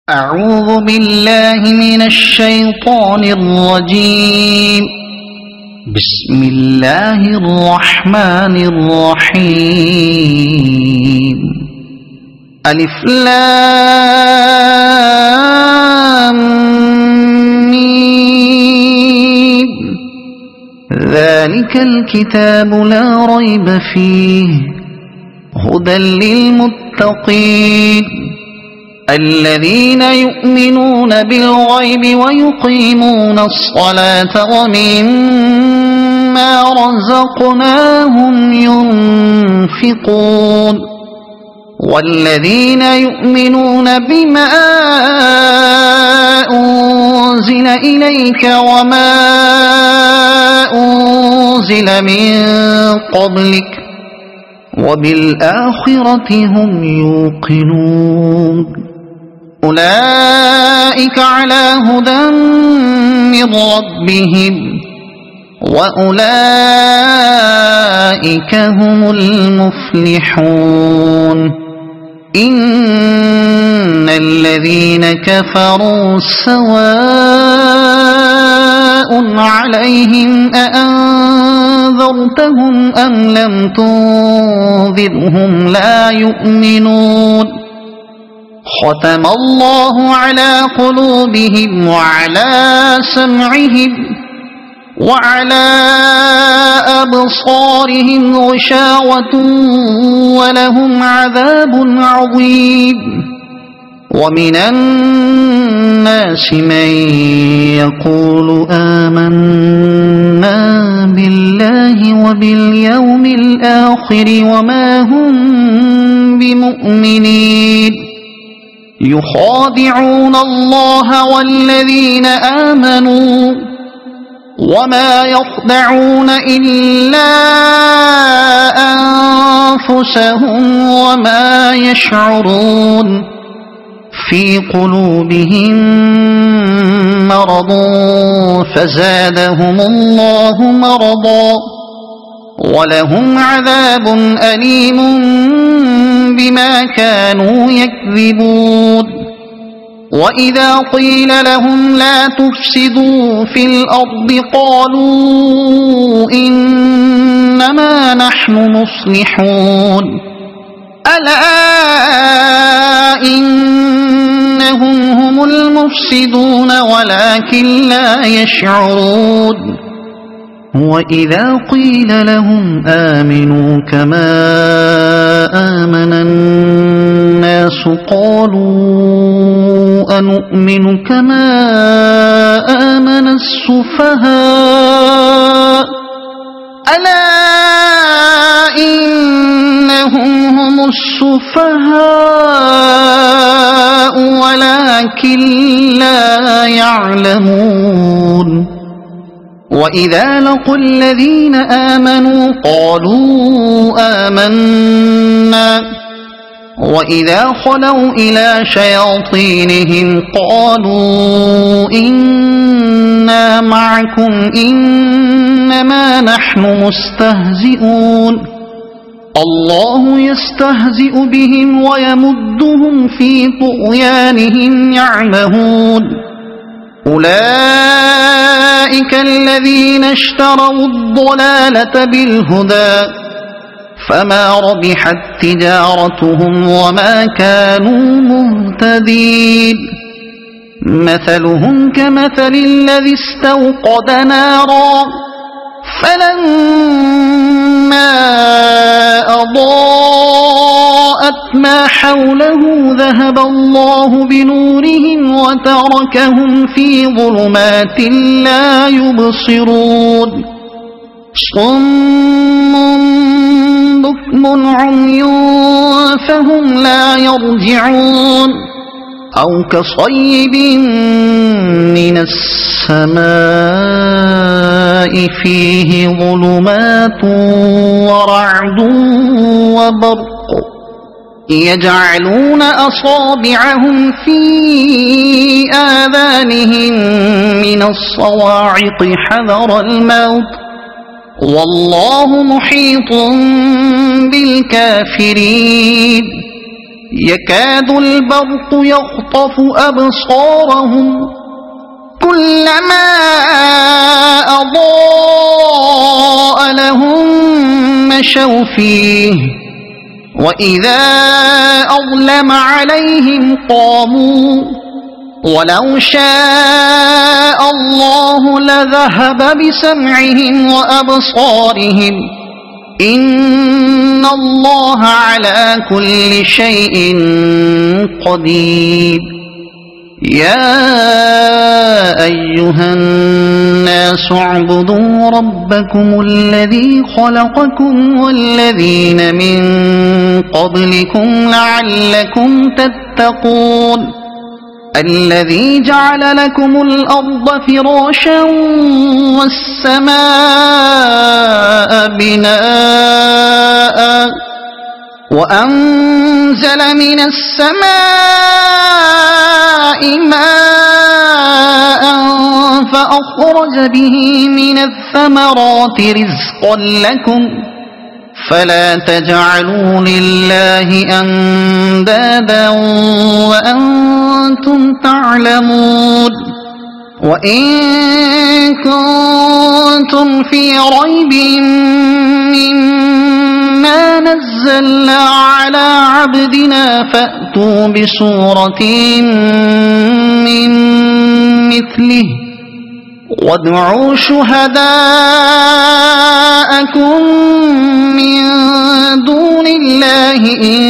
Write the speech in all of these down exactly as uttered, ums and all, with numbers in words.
أعوذ بالله من الشيطان الرجيم. بسم الله الرحمن الرحيم. ألف لام ميم. ذلك الكتاب لا ريب فيه هدى للمتقين الذين يؤمنون بالغيب ويقيمون الصلاة ومما رزقناهم ينفقون والذين يؤمنون بما أنزل إليك وما أنزل من قبلك وبالآخرة هم يوقنون أولئك على هدى من ربهم وأولئك هم المفلحون. إن الذين كفروا سواء عليهم أأنذرتهم أم لم تنذرهم لا يؤمنون. ختم الله على قلوبهم وعلى سمعهم وعلى أبصارهم غشاوة ولهم عذاب عظيم. ومن الناس من يقول آمنا بالله وباليوم الآخر وما هم بمؤمنين يخادعون الله والذين آمنوا وما يخدعون إلا أنفسهم وما يشعرون. في قلوبهم مرض فزادهم الله مرضا ولهم عذاب أليم بما كانوا يكذبون. وإذا قيل لهم لا تفسدوا في الأرض قالوا إنما نحن مصلحون. ألا إنهم هم المفسدون ولكن لا يشعرون. وإذا قيل لهم آمنوا كما آمن الناس قالوا أنؤمن كما آمن السفهاء. ألا إنهم هم السفهاء ولكن لا يعلمون. وإذا لقوا الذين آمنوا قالوا آمنا وإذا خلوا إلى شياطينهم قالوا إنا معكم إنما نحن مستهزئون. الله يستهزئ بهم ويمدهم في طغيانهم يعمهون. أولئك الذين اشتروا الضلالة بالهدى فما ربحت تجارتهم وما كانوا مهتدين. مثلهم كمثل الذي استوقد نارا فلما أضاءت ما حوله ذهب الله بنورهم وتركهم في ظلمات لا يبصرون. صم بكم عمي فهم لا يرجعون. أو كصيب من السماء فيه ظلمات ورعد وبرق يجعلون أصابعهم في آذانهم من الصواعق حذر الموت والله محيط بالكافرين. يكاد البرق يخطف أبصارهم كلما أضاء لهم مشوا فيه وإذا أظلم عليهم قاموا ولو شاء الله لذهب بسمعهم وأبصارهم إن الله على كل شيء قدير. يا أيها الناس اعبدوا ربكم الذي خلقكم والذين من قبلكم لعلكم تتقون الذي جعل لكم الأرض فراشا والسماء بناء وأنزل من السماء ماء فأخرج به من الثمرات رزقا لكم فلا تجعلوا لله أندادا وأنتم تعلمون. وإن كنتم في ريب مما نزلنا على عبدنا فأتوا بسورة من مثله وادعوا شهداءكم من دون الله إن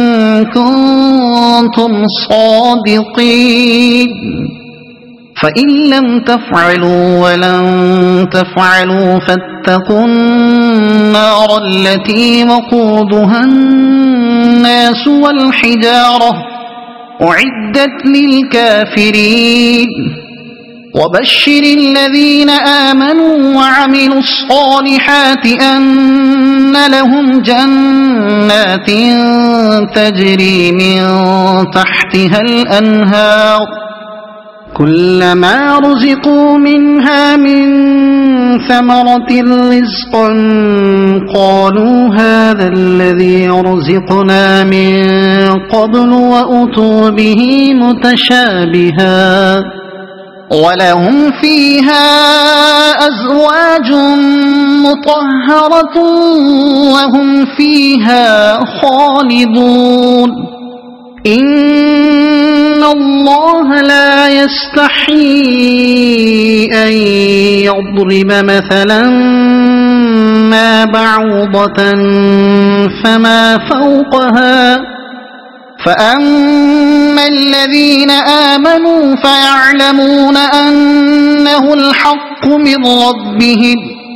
كنتم صادقين فإن لم تفعلوا ولن تفعلوا فاتقوا النار التي وقودها الناس والحجارة أعدت للكافرين. وبشر الذين آمنوا وعملوا الصالحات أن لهم جنات تجري من تحتها الأنهار كلما رزقوا منها من ثمرة رزقا قالوا هذا الذي رزقنا من قبل وأتوا به متشابها ولهم فيها أزواج مطهرة وهم فيها خالدون. إن الله لا يستحيي أن يضرب مثلا ما بعوضة فما فوقها فأما الذين آمنوا فيعلمون أنه الحق من ربهم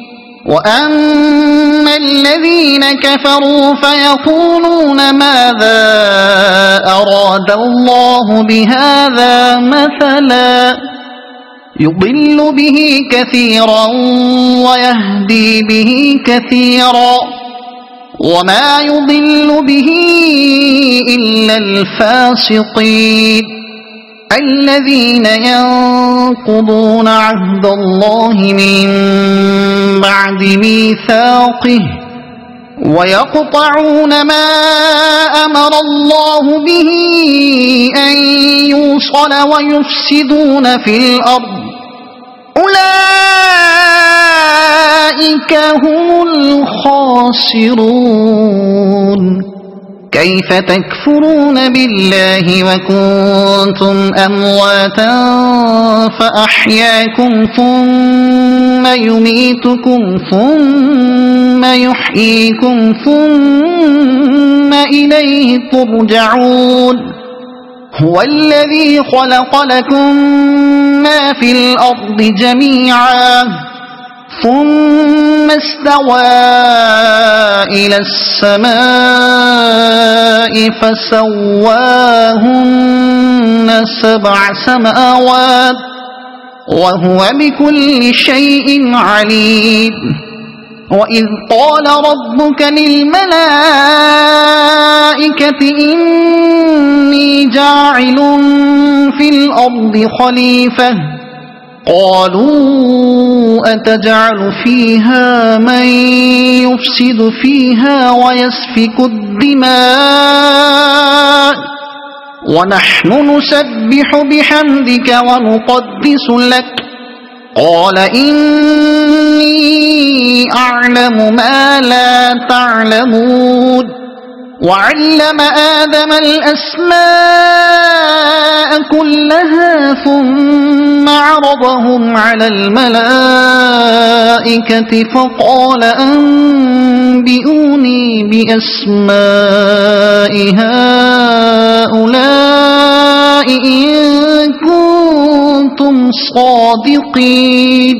وأما الذين كفروا فيقولون ماذا أراد الله بهذا مثلا يضل به كثيرا ويهدي به كثيرا وما يضل به إلا الفاسقين الذين ينقضون عهد الله من بعد ميثاقه ويقطعون ما أمر الله به أن يوصل ويفسدون في الأرض أولئك هم الخاسرون. كيف تكفرون بالله وكنتم أمواتا فأحياكم ثم يميتكم ثم يحييكم ثم إليه ترجعون. هو الذي خلق لكم ما في الأرض جميعا ثم استوى إلى السماء فسواهن سبع سماوات وهو بكل شيء عليم. وإذ قال ربك للملائكة إني جاعل في الأرض خليفة قالوا أتجعل فيها من يفسد فيها ويسفك الدماء ونحن نسبح بحمدك ونقدس لك قال إني أعلم ما لا تعلمون وعلم آدم الأسماء كلها ثم عرضهم على الملائكة فقال أنبئوني بأسماء هؤلاء إن كنتم صادقين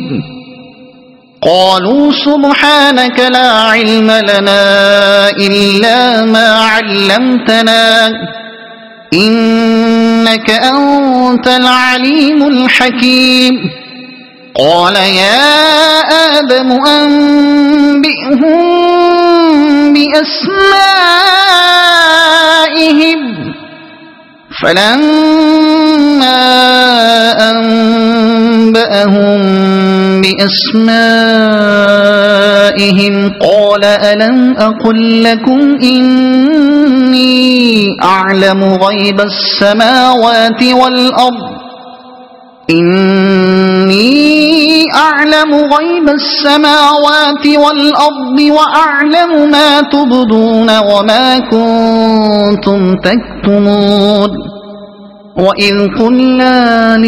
قالوا سبحانك لا علم لنا إلا ما علمتنا إنك أنت العليم الحكيم قال يا آدم أنبئهم بأسمائهم فلما أنبأهم بأسمائهم قال ألم أقل لكم إني أعلم غيب السماوات والأرض إني أعلم غيب السماوات والأرض وأعلم ما تبدون وما كنتم تكتمون وإذ قلنا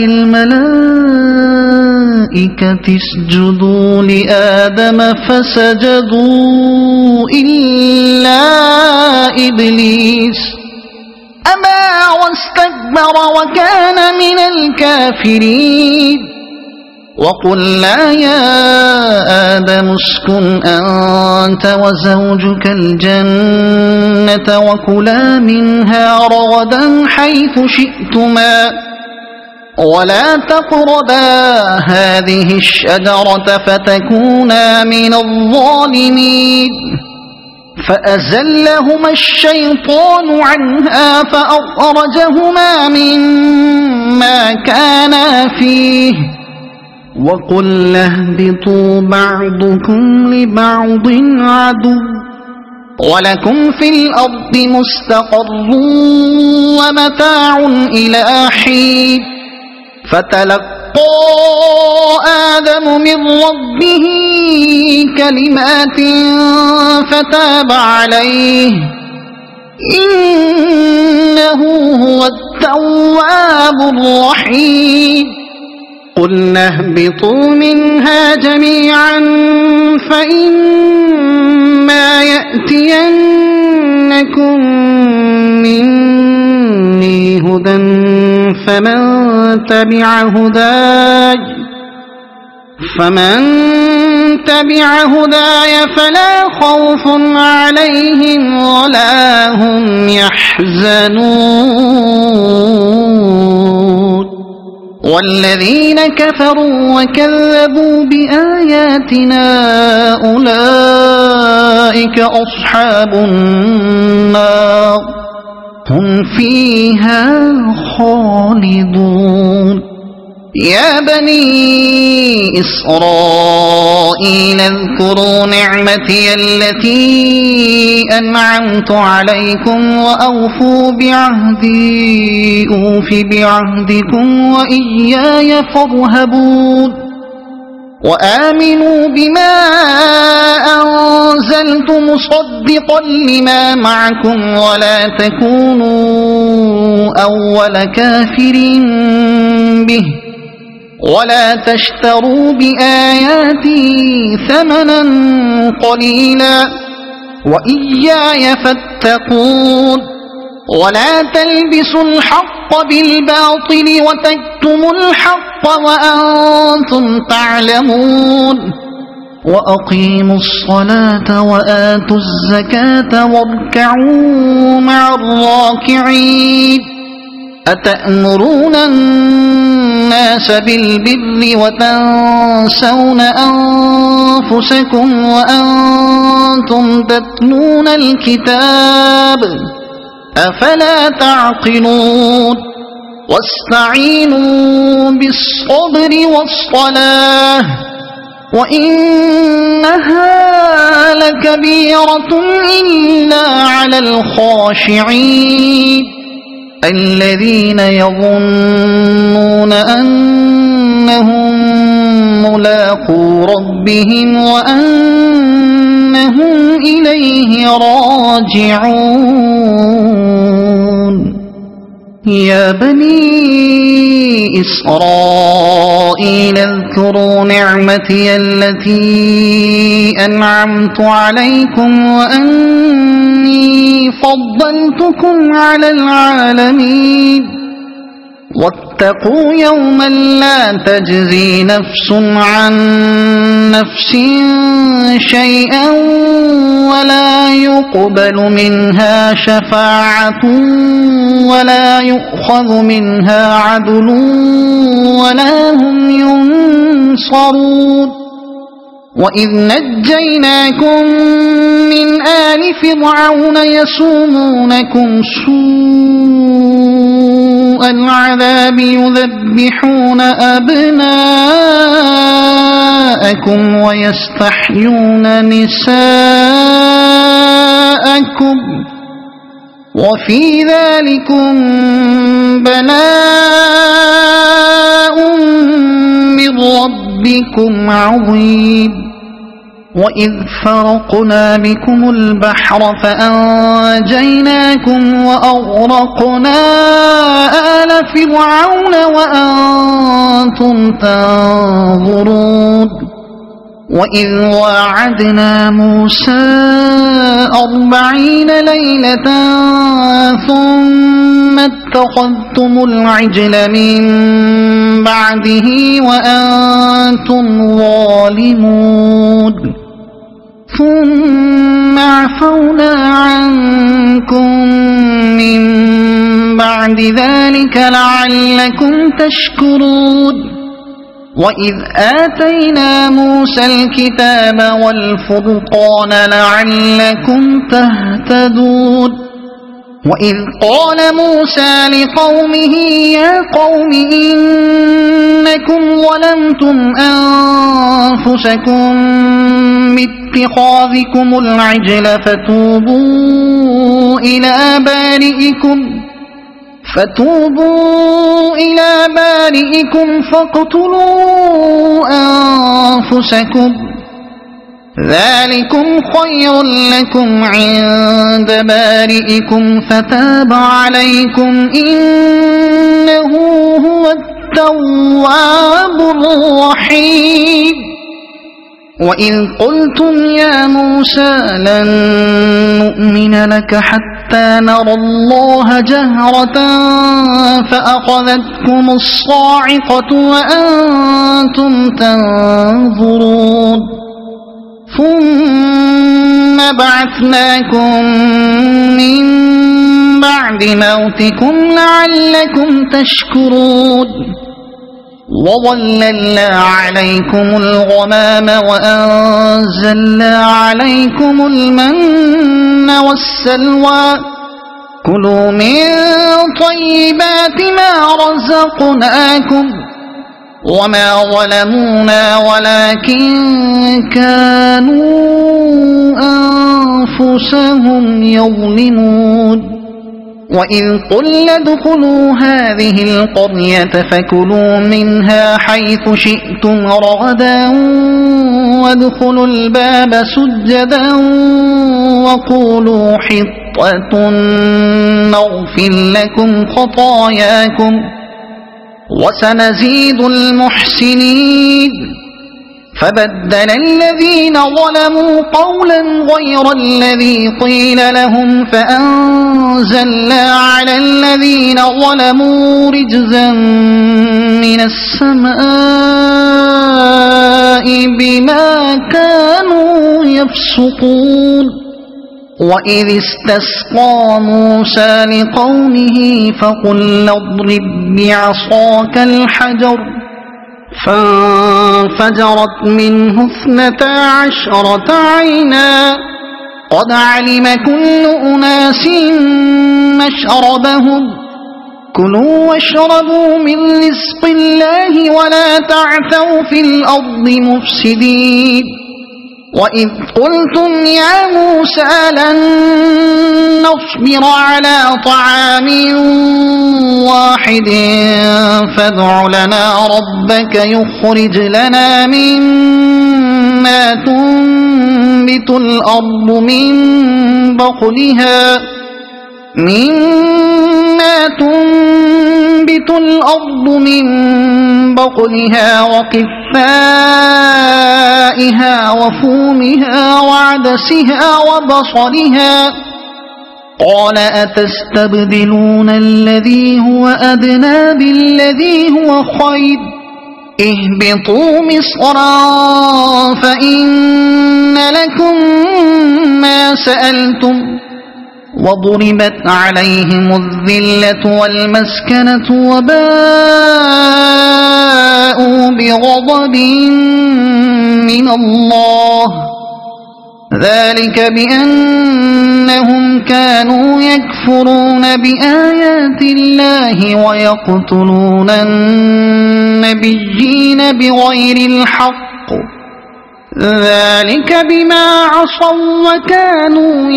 للملائكة اسجدوا لآدم فسجدوا إلا إبليس أبى واستكبر وكان من الكافرين وقلنا يا آدم اسكن أنت وزوجك الجنة وكلا منها رغدا حيث شئتما ولا تقربا هذه الشجرة فتكونا من الظالمين فأزلهما الشيطان عنها فأخرجهما مما كانا فيه وقلنا اهبطوا بعضكم لبعض عدو ولكم في الأرض مستقر ومتاع إلى حين فتلقى آدم من ربه كلمات فتاب عليه إنه هو التواب الرحيم قلنا اهبطوا منها جميعا فإما يأتينكم مني هدى فمن تبع هداي فمن تبع هداي فلا خوف عليهم ولا هم يحزنون والذين كفروا وكذبوا بآياتنا أولئك أصحاب النار هم فيها خالدون يا بني إسرائيل اذكروا نعمتي التي أنعمت عليكم وأوفوا بعهدي أوف بعهدكم وإياي فارهبون وآمنوا بما أنزلت مصدقا لما معكم ولا تكونوا أول كافر به ولا تشتروا بآياتي ثمنا قليلا وإياي فاتقون ولا تلبسوا الحق بالباطل وتكتموا الحق وأنتم تعلمون وأقيموا الصلاة وآتوا الزكاة واركعوا مع الراكعين أتأمرون الناس بالبر وتنسون أنفسكم وأنتم تتلون الكتاب أفلا تعقلون واستعينوا بالصبر والصلاة وإنها لكبيرة إلا على الخاشعين الذين يظنون أنهم ملاقو ربهم وأنهم إليه راجعون يا بني إسرائيل اذكروا نعمتي التي أنعمت عليكم وأني فضلتكم على العالمين واتقوا يوما لا تجزي نفس عن نفس شيئا ولا يقبل منها شفاعة ولا يؤخذ منها عدل ولا هم ينصرون وإذ نجيناكم من آل فرعون يسومونكم سوء العذاب يذبحون أبناءكم ويستحيون نساءكم وفي ذلكم بلاء من ربكم عظيم وإذ فرقنا بكم البحر فأنجيناكم وأغرقنا آل فرعون وأنتم تنظرون وإذ واعدنا موسى أربعين ليلة ثم اتخذتم العجل من بعده وأنتم ظالمون ثم عفونا عنكم من بعد ذلك لعلكم تشكرون وإذ آتينا موسى الكتاب والفرقان لعلكم تهتدون وإذ قال موسى لقومه يا قوم إنكم ظلمتم أنفسكم باتخاذكم العجل فتوبوا إلى بارئكم فتوبوا إلى بارئكم فاقتلوا أنفسكم ذلكم خير لكم عند بارئكم فتاب عليكم إنه هو التواب الرحيم وإذ قلتم يا موسى لن نؤمن لك حتى نرى الله جهرة فأخذتكم الصاعقة وأنتم تنظرون ثم بعثناكم من بعد موتكم لعلكم تشكرون وظللنا عليكم الغمام وأنزلنا عليكم المن والسلوى كلوا من طيبات ما رزقناكم وما ظلمونا ولكن كانوا أنفسهم يظلمون وإذ قلنا ادخلوا هذه القرية فكلوا منها حيث شئتم رغدا وادخلوا الباب سجدا وقولوا حطة نغفر لكم خطاياكم وسنزيد المحسنين فبدل الذين ظلموا قولا غير الذي قيل لهم فأنزلنا على الذين ظلموا رجزا من السماء بما كانوا يفسقون وإذ استسقى موسى لقومه فقل اضرب بعصاك الحجر فانفجرت منه اثنتا عشرة عينا قد علم كل أناس مشربهم كلوا واشربوا من رزق الله ولا تعثوا في الأرض مفسدين وإذ قلتم يا موسى لن نصبر على طعام واحد فادع لنا ربك يخرج لنا مما تنبت الأرض من بقلها مما تنبت الأرض من بقلها وقثائها وفومها وعدسها وبصلها قال أتستبدلون الذي هو أدنى بالذي هو خير اهبطوا مصرا فإن لكم ما سألتم وضربت عليهم الذلة والمسكنة وباءوا بغضب من الله ذلك بأنهم كانوا يكفرون بآيات الله ويقتلون النبيين بغير الحق ذلك بما عصوا وكانوا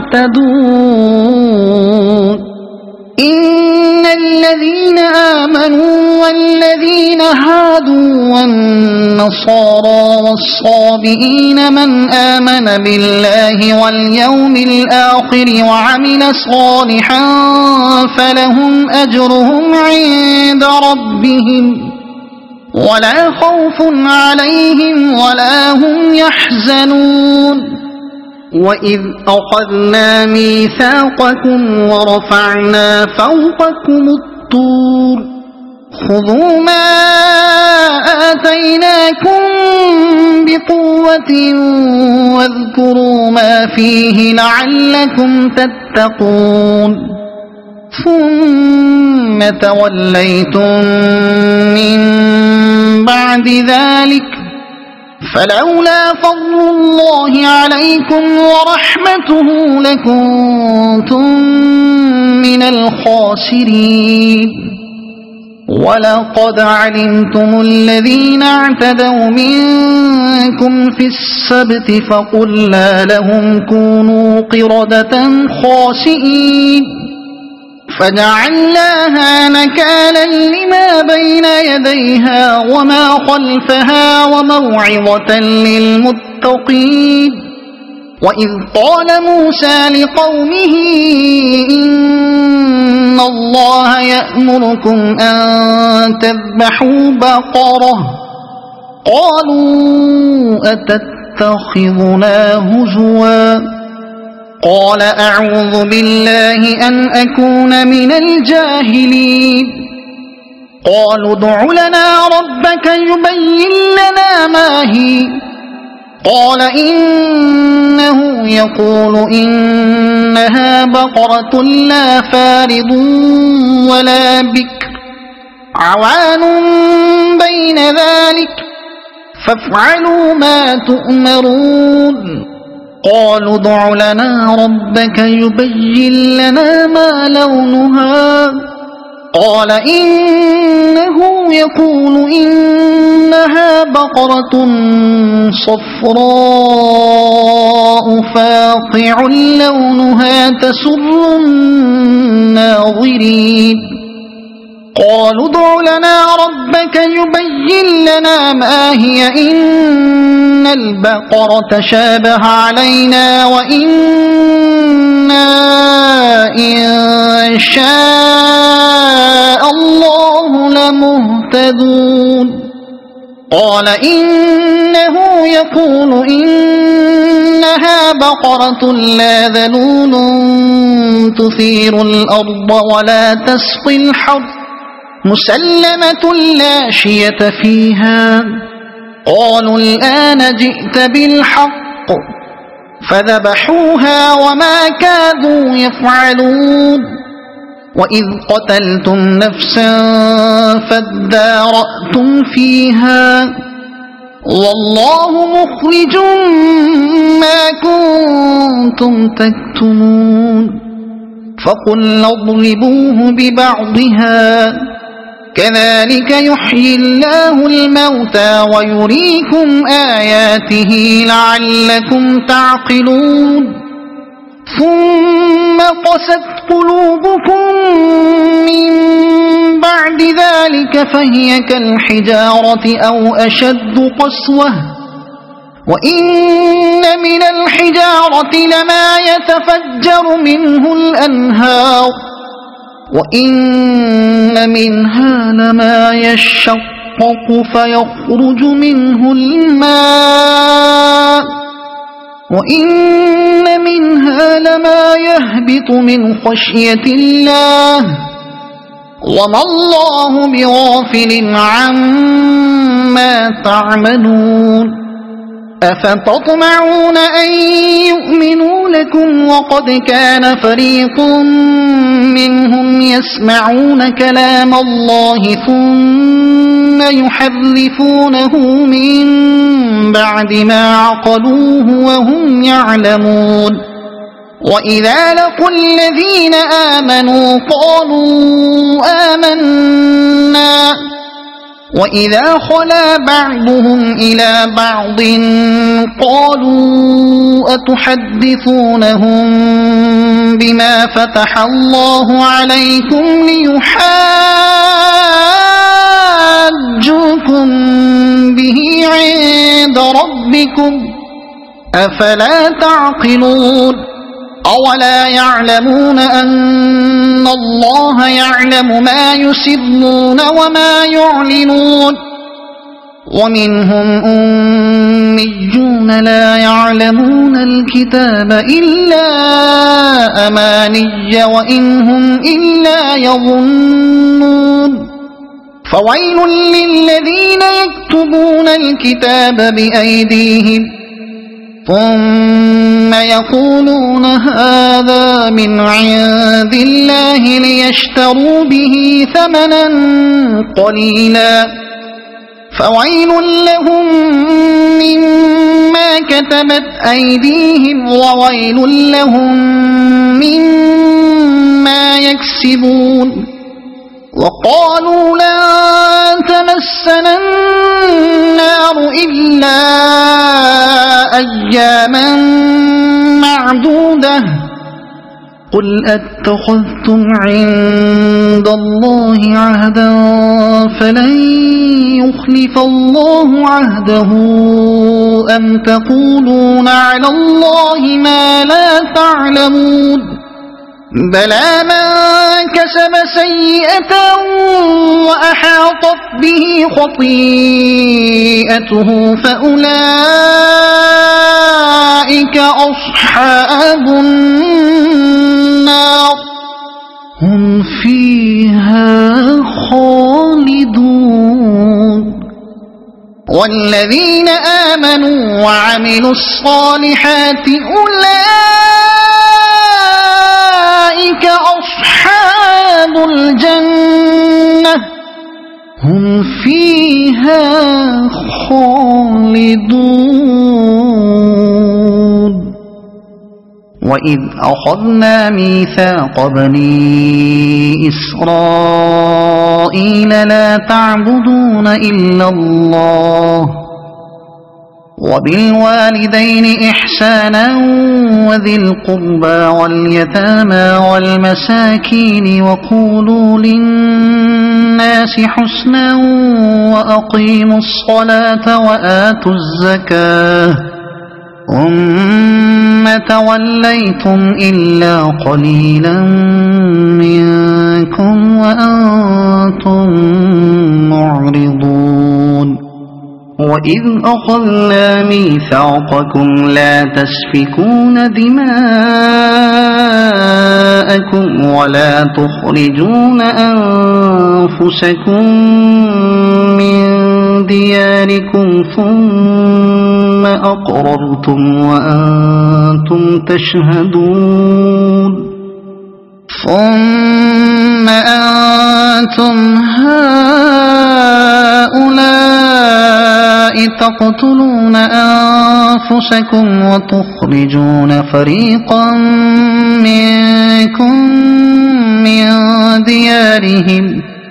يعتدون إن الذين آمنوا والذين هادوا والنصارى والصابئين من آمن بالله واليوم الآخر وعمل صالحا فلهم أجرهم عند ربهم ولا خوف عليهم ولا هم يحزنون وإذ أخذنا ميثاقكم ورفعنا فوقكم الطور خذوا ما آتيناكم بقوة واذكروا ما فيه لعلكم تتقون ثم توليتم من بعد ذلك فلولا فضل الله عليكم ورحمته لكنتم من الخاسرين ولقد علمتم الذين اعتدوا منكم في السبت فقلنا لهم كونوا قردة خاسئين فجعلناها نكالا لما بين يديها وما خلفها وموعظة للمتقين وإذ قال موسى لقومه إن الله يأمركم أن تذبحوا بقرة قالوا أتتخذنا هزوا قال أعوذ بالله أن أكون من الجاهلين قالوا ادع لنا ربك يبين لنا ما هي قال إنه يقول إنها بقرة لا فارض ولا بكر عوان بين ذلك فافعلوا ما تؤمرون قالوا ادع لنا ربك يبين لنا ما لونها قال إنه يقول إنها بقرة صفراء فاقع لونها تسر الناظرين قالوا ادع لنا ربك يبين لنا ما هي إن البقرة شابه علينا وإنا إن شاء الله لمهتدون قال إنه يقول إنها بقرة لا ذلول تثير الأرض ولا تسقي الحرث مسلمة لا شية فيها قالوا الآن جئت بالحق فذبحوها وما كادوا يفعلون وإذ قتلتم نفسا فادارأتم فيها والله مخرج ما كنتم تكتمون فقلنا اضربوه ببعضها كذلك يحيي الله الموتى ويريكم آياته لعلكم تعقلون ثم قست قلوبكم من بعد ذلك فهي كالحجارة أو أشد قسوة وإن من الحجارة لما يتفجر منه الأنهار وإن منها لما يشقق فيخرج منه الماء وإن منها لما يهبط من خشية الله وما الله بغافل عما تعملون أفتطمعون أن يؤمنوا لكم وقد كان فريق منهم يسمعون كلام الله ثم يحرفونه من بعد ما عقلوه وهم يعلمون وإذا لقوا الذين آمنوا قالوا آمنا وإذا خلا بعضهم إلى بعض قالوا أتحدثونهم بما فتح الله عليكم ليحاجوكم به عند ربكم أفلا تعقلون أولا يعلمون أن الله يعلم ما يسرون وما يعلنون ومنهم أميون لا يعلمون الكتاب إلا أماني وإن هم إلا يظنون فويل للذين يكتبون الكتاب بأيديهم ثم يقولون هذا من عند الله ليشتروا به ثمنا قليلا فويل لهم مما كتبت أيديهم وويل لهم مما يكسبون وقالوا لن تمسنا النار إلا أياما معدودة قل أتخذتم عند الله عهدا فلن يخلف الله عهده أم تقولون على الله ما لا تعلمون بلى من كسب سيئة وأحاطت به خطيئته فأولئك أصحاب النار هم فيها خالدون والذين آمنوا وعملوا الصالحات أولئك أصحاب الجنة هم فيها خالدون وإذ أخذنا ميثاق بني إسرائيل لا تعبدون إلا الله وبالوالدين إحسانا وذي القربى واليتامى والمساكين وقولوا للناس حسنا وأقيموا الصلاة وآتوا الزكاة ثم توليتم إلا قليلا منكم وأنتم معرضون وإذ أخذنا ميثاقكم لا تسفكون دماءكم ولا تخرجون أنفسكم من دياركم ثم أقررتم وأنتم تشهدون ثم أنتم هؤلاء تقتلون أنفسكم وتخرجون فريقا منكم من ديارهم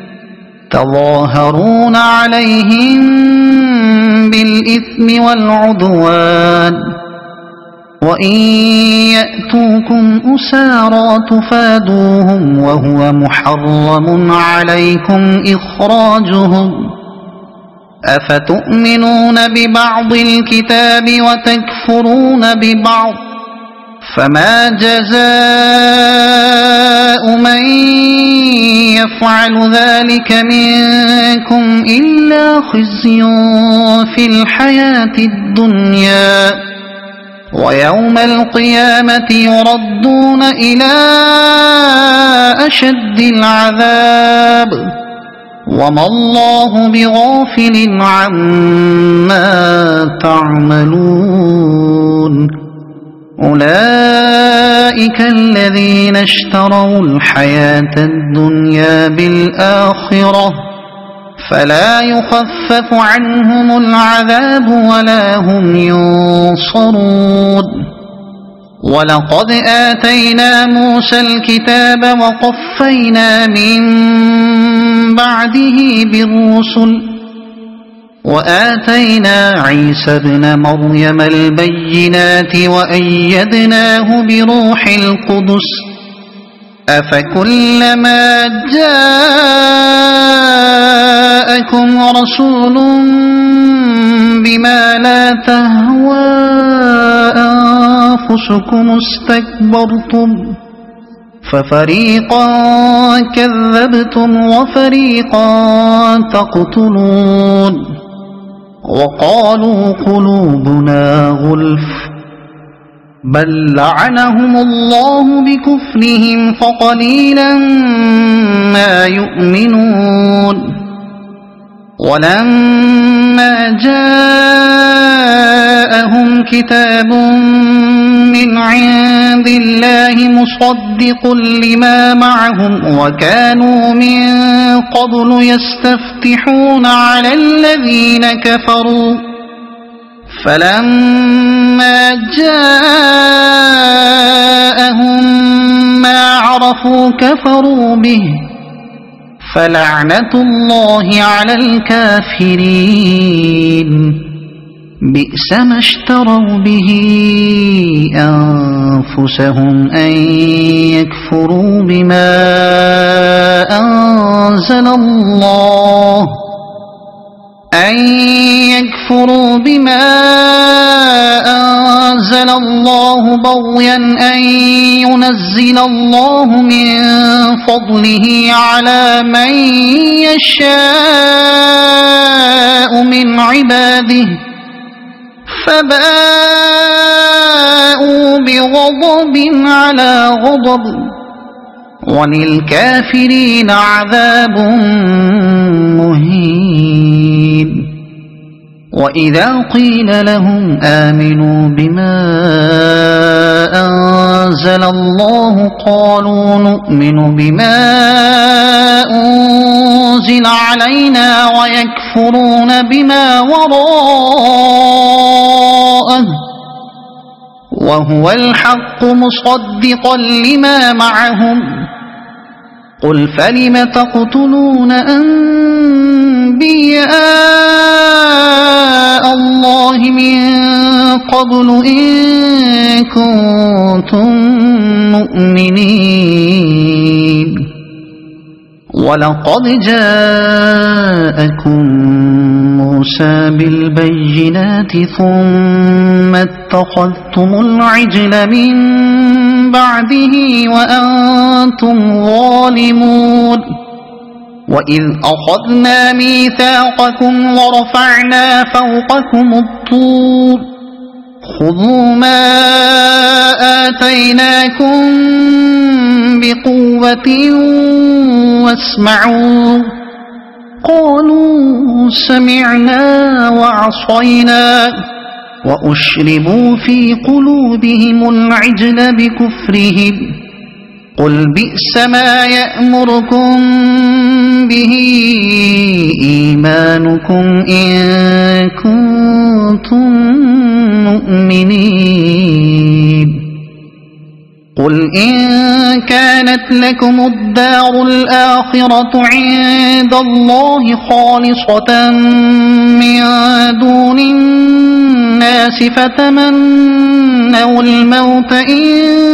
تظاهرون عليهم بالإثم والعدوان وإن يأتوكم أسارى تفادوهم وهو محرم عليكم إخراجهم أفتؤمنون ببعض الكتاب وتكفرون ببعض فما جزاء من يفعل ذلك منكم إلا خزي في الحياة الدنيا ويوم القيامة يردون إلى أشد العذاب وما الله بغافل عما تعملون أولئك الذين اشتروا الحياة الدنيا بالآخرة فلا يخفف عنهم العذاب ولا هم ينصرون ولقد آتينا موسى الكتاب وقفينا من بعده بالرسل وآتينا عيسى ابن مريم البينات وأيدناه بروح القدس أفكلما جاءكم رسول بما لا تهوى أنفسكم استكبرتم ففريقا كذبتم وفريقا تقتلون وقالوا قلوبنا غلف بل لعنهم الله بكفرهم فقليلا ما يؤمنون ولما جاءهم كتاب من عند الله مصدق لما معهم وكانوا من قبل يستفتحون على الذين كفروا فلما جاءهم ما عرفوا كفروا به فلعنة الله على الكافرين بئس ما اشتروا به أنفسهم أن يكفروا بما أنزل الله أن يكفروا بما أنزل الله بغيا أن ينزل الله من فضله على من يشاء من عباده فباءوا بغضب على غضب وللكافرين عذاب مهين وإذا قيل لهم آمنوا بما أنزل الله قالوا نؤمن بما أنزل علينا ويكفرون بما وراءه وهو الحق مصدقا لما معهم قل فلم تقتلون أنبياء الله من قبل إن كنتم مؤمنين ولقد جاءكم موسى بالبينات ثم اتخذتم العجل من بعده وأنتم ظالمون وإذ أخذنا ميثاقكم ورفعنا فوقكم الطور خذوا ما آتيناكم بقوة واسمعوا قالوا سمعنا وعصينا وأشربوا في قلوبهم العجل بكفرهم قل بئس ما يأمركم به إيمانكم إن كنتم مؤمنين قل إن كانت لكم الدار الآخرة عند الله خالصة من دون الناس فتمنوا الموت إن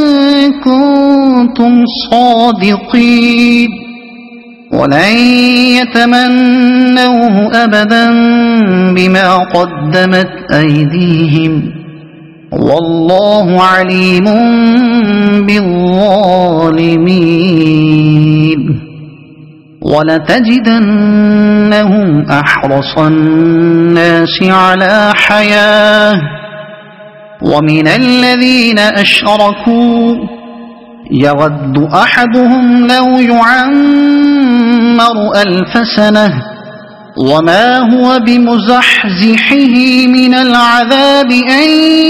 كنتم صادقين ولن يتمنوه أبدا بما قدمت أيديهم والله عليم بالظالمين ولتجدنهم أحرص الناس على حياة ومن الذين أشركوا يود أحدهم لو يعمر ألف سنة وما هو بمزحزحه من العذاب أن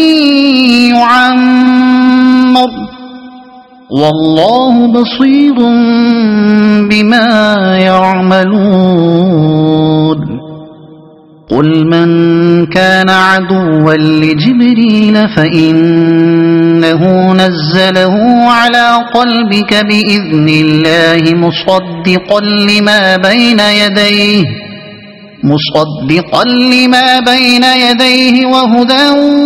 يعمر والله بصير بما يعملون قل من كان عدوا لجبريل فإنه نزله على قلبك بإذن الله مصدقا لما بين يديه مصدقا لما بين يديه وهدى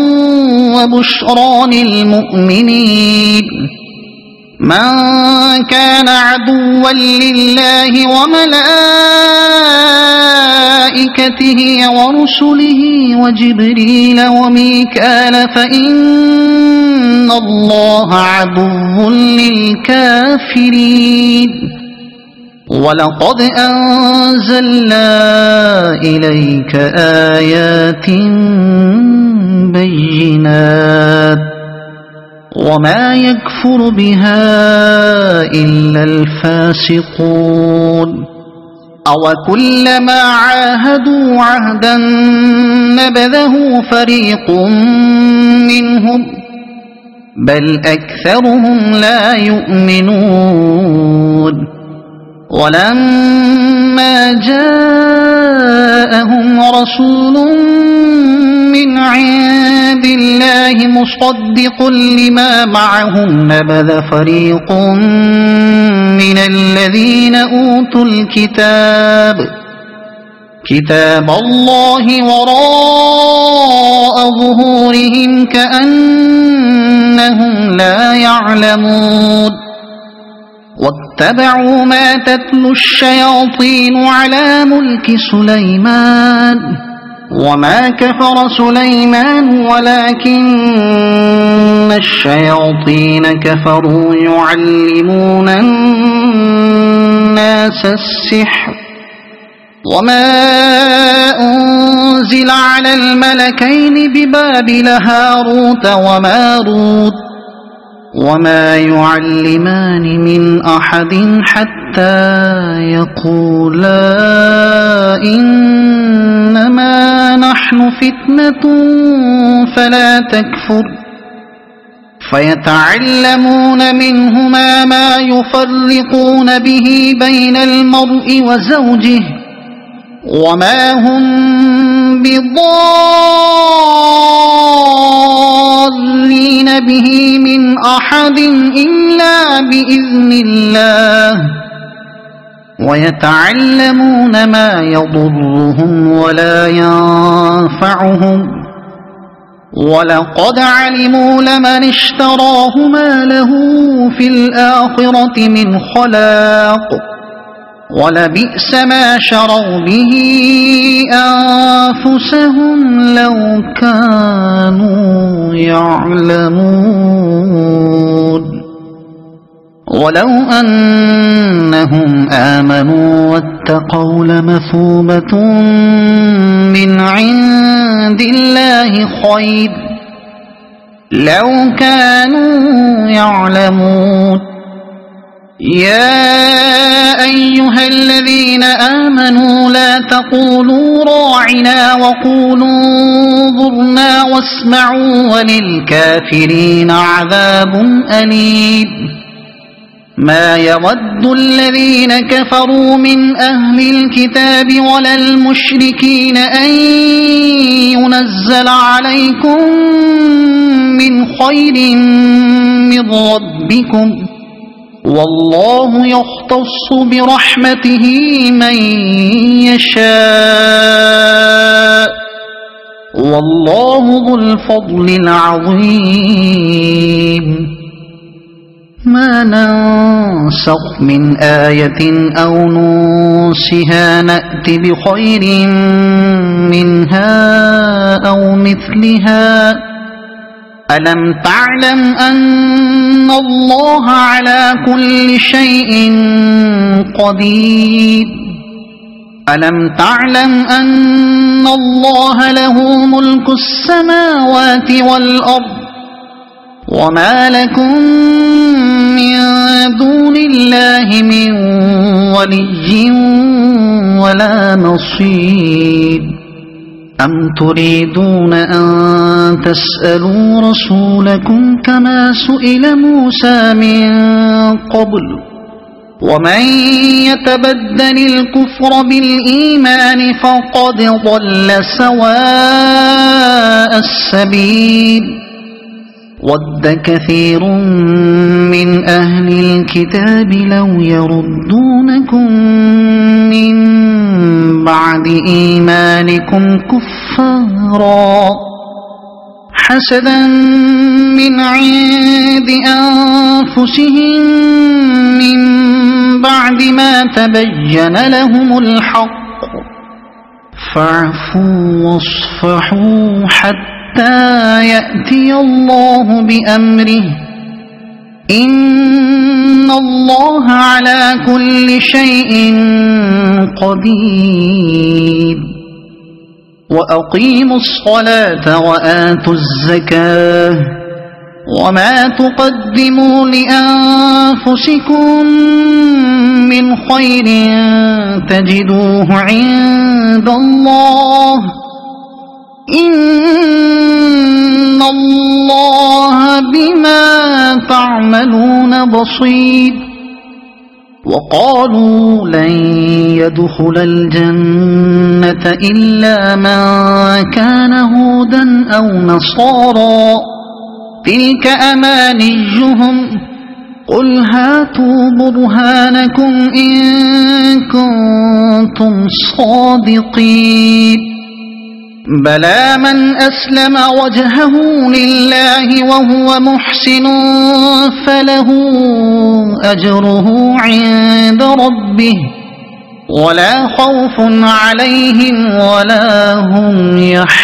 وبشرى للمؤمنين من كان عدوا لله وملائكته ورسله وجبريل وميكال فإن الله عدو للكافرين ولقد أنزلنا إليك آيات بينات وما يكفر بها إلا الفاسقون أوكلما عاهدوا عهدا نبذه فريق منهم بل أكثرهم لا يؤمنون ولما جاءهم رسول من عند الله مصدق لما معهم نبذ فريق من الذين أوتوا الكتاب كتاب الله وراء ظهورهم كأنهم لا يعلمون واتبعوا ما تتلو الشياطين على ملك سليمان وما كفر سليمان ولكن الشياطين كفروا يعلمون الناس السحر وما أنزل على الملكين ببابل هاروت وماروت وما يعلمان من أحد حتى يقولا إنما نحن فتنة فلا تكفر فيتعلمون منهما ما يفرقون به بين المرء وزوجه وما هم بضارين به من أحد إلا بإذن الله ويتعلمون ما يضرهم ولا ينفعهم ولقد علموا لمن اشتراه ما له في الآخرة من خلاق ولبئس ما شروا به أنفسهم لو كانوا يعلمون ولو أنهم آمنوا واتقوا لمثوبة من عند الله خير لو كانوا يعلمون يا أيها الذين آمنوا لا تقولوا راعنا وقولوا انظرنا واسمعوا وللكافرين عذاب أليم ما يود الذين كفروا من أهل الكتاب ولا المشركين أن ينزل عليكم من خير من ربكم والله يختص برحمته من يشاء والله ذو الفضل العظيم ما ننسخ من آية أو ننسها نأت بخير منها أو مثلها ألم تعلم أن الله على كل شيء قدير ألم تعلم أن الله له ملك السماوات والأرض وما لكم من دون الله من ولي ولا نصير أم تريدون أن تسألوا رسولكم كما سئل موسى من قبل ومن يتبدل الكفر بالإيمان فقد ضل سواء السبيل ود كثير من أهل الكتاب لو يردونكم من بعد إيمانكم كفارا حسدا من عند أنفسهم من بعد ما تبين لهم الحق فاعفوا واصفحوا حتى حتى يأتي الله بأمره إن الله على كل شيء قدير وأقيموا الصلاة وآتوا الزكاة وما تقدموا لأنفسكم من خير تجدوه عند الله إن الله بما تعملون بصير وقالوا لن يدخل الجنة إلا من كان هودا أو نصارى تلك أمانيهم قل هاتوا برهانكم إن كنتم صادقين بلى من أسلم وجهه لله وهو محسن فله أجره عند ربه ولا خوف عليهم ولا هم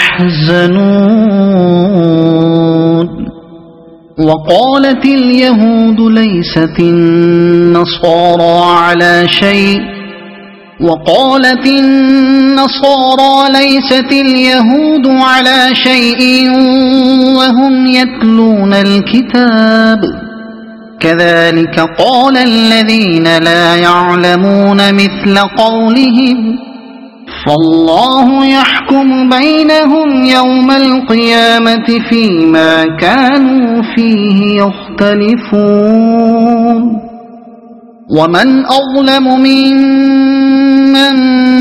يحزنون وقالت اليهود ليست النصارى على شيء وقالت النصارى ليست اليهود على شيء وهم يتلون الكتاب كذلك قال الذين لا يعلمون مثل قولهم فالله يحكم بينهم يوم القيامة فيما كانوا فيه يختلفون ومن أظلم ممن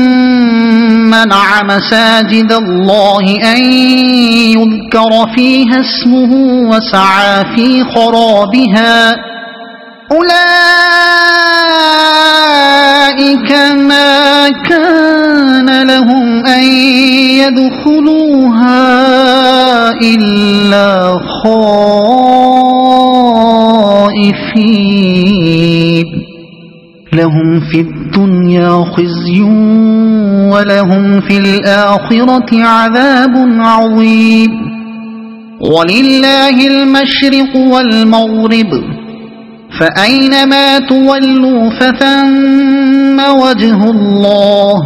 منع مساجد الله أن يذكر فيها اسمه وسعى في خرابها أولئك ما كان لهم أن يدخلوها إلا خائفين لهم في الدنيا خزي ولهم في الآخرة عذاب عظيم ولله المشرق والمغرب فأينما تولوا فثم وجه الله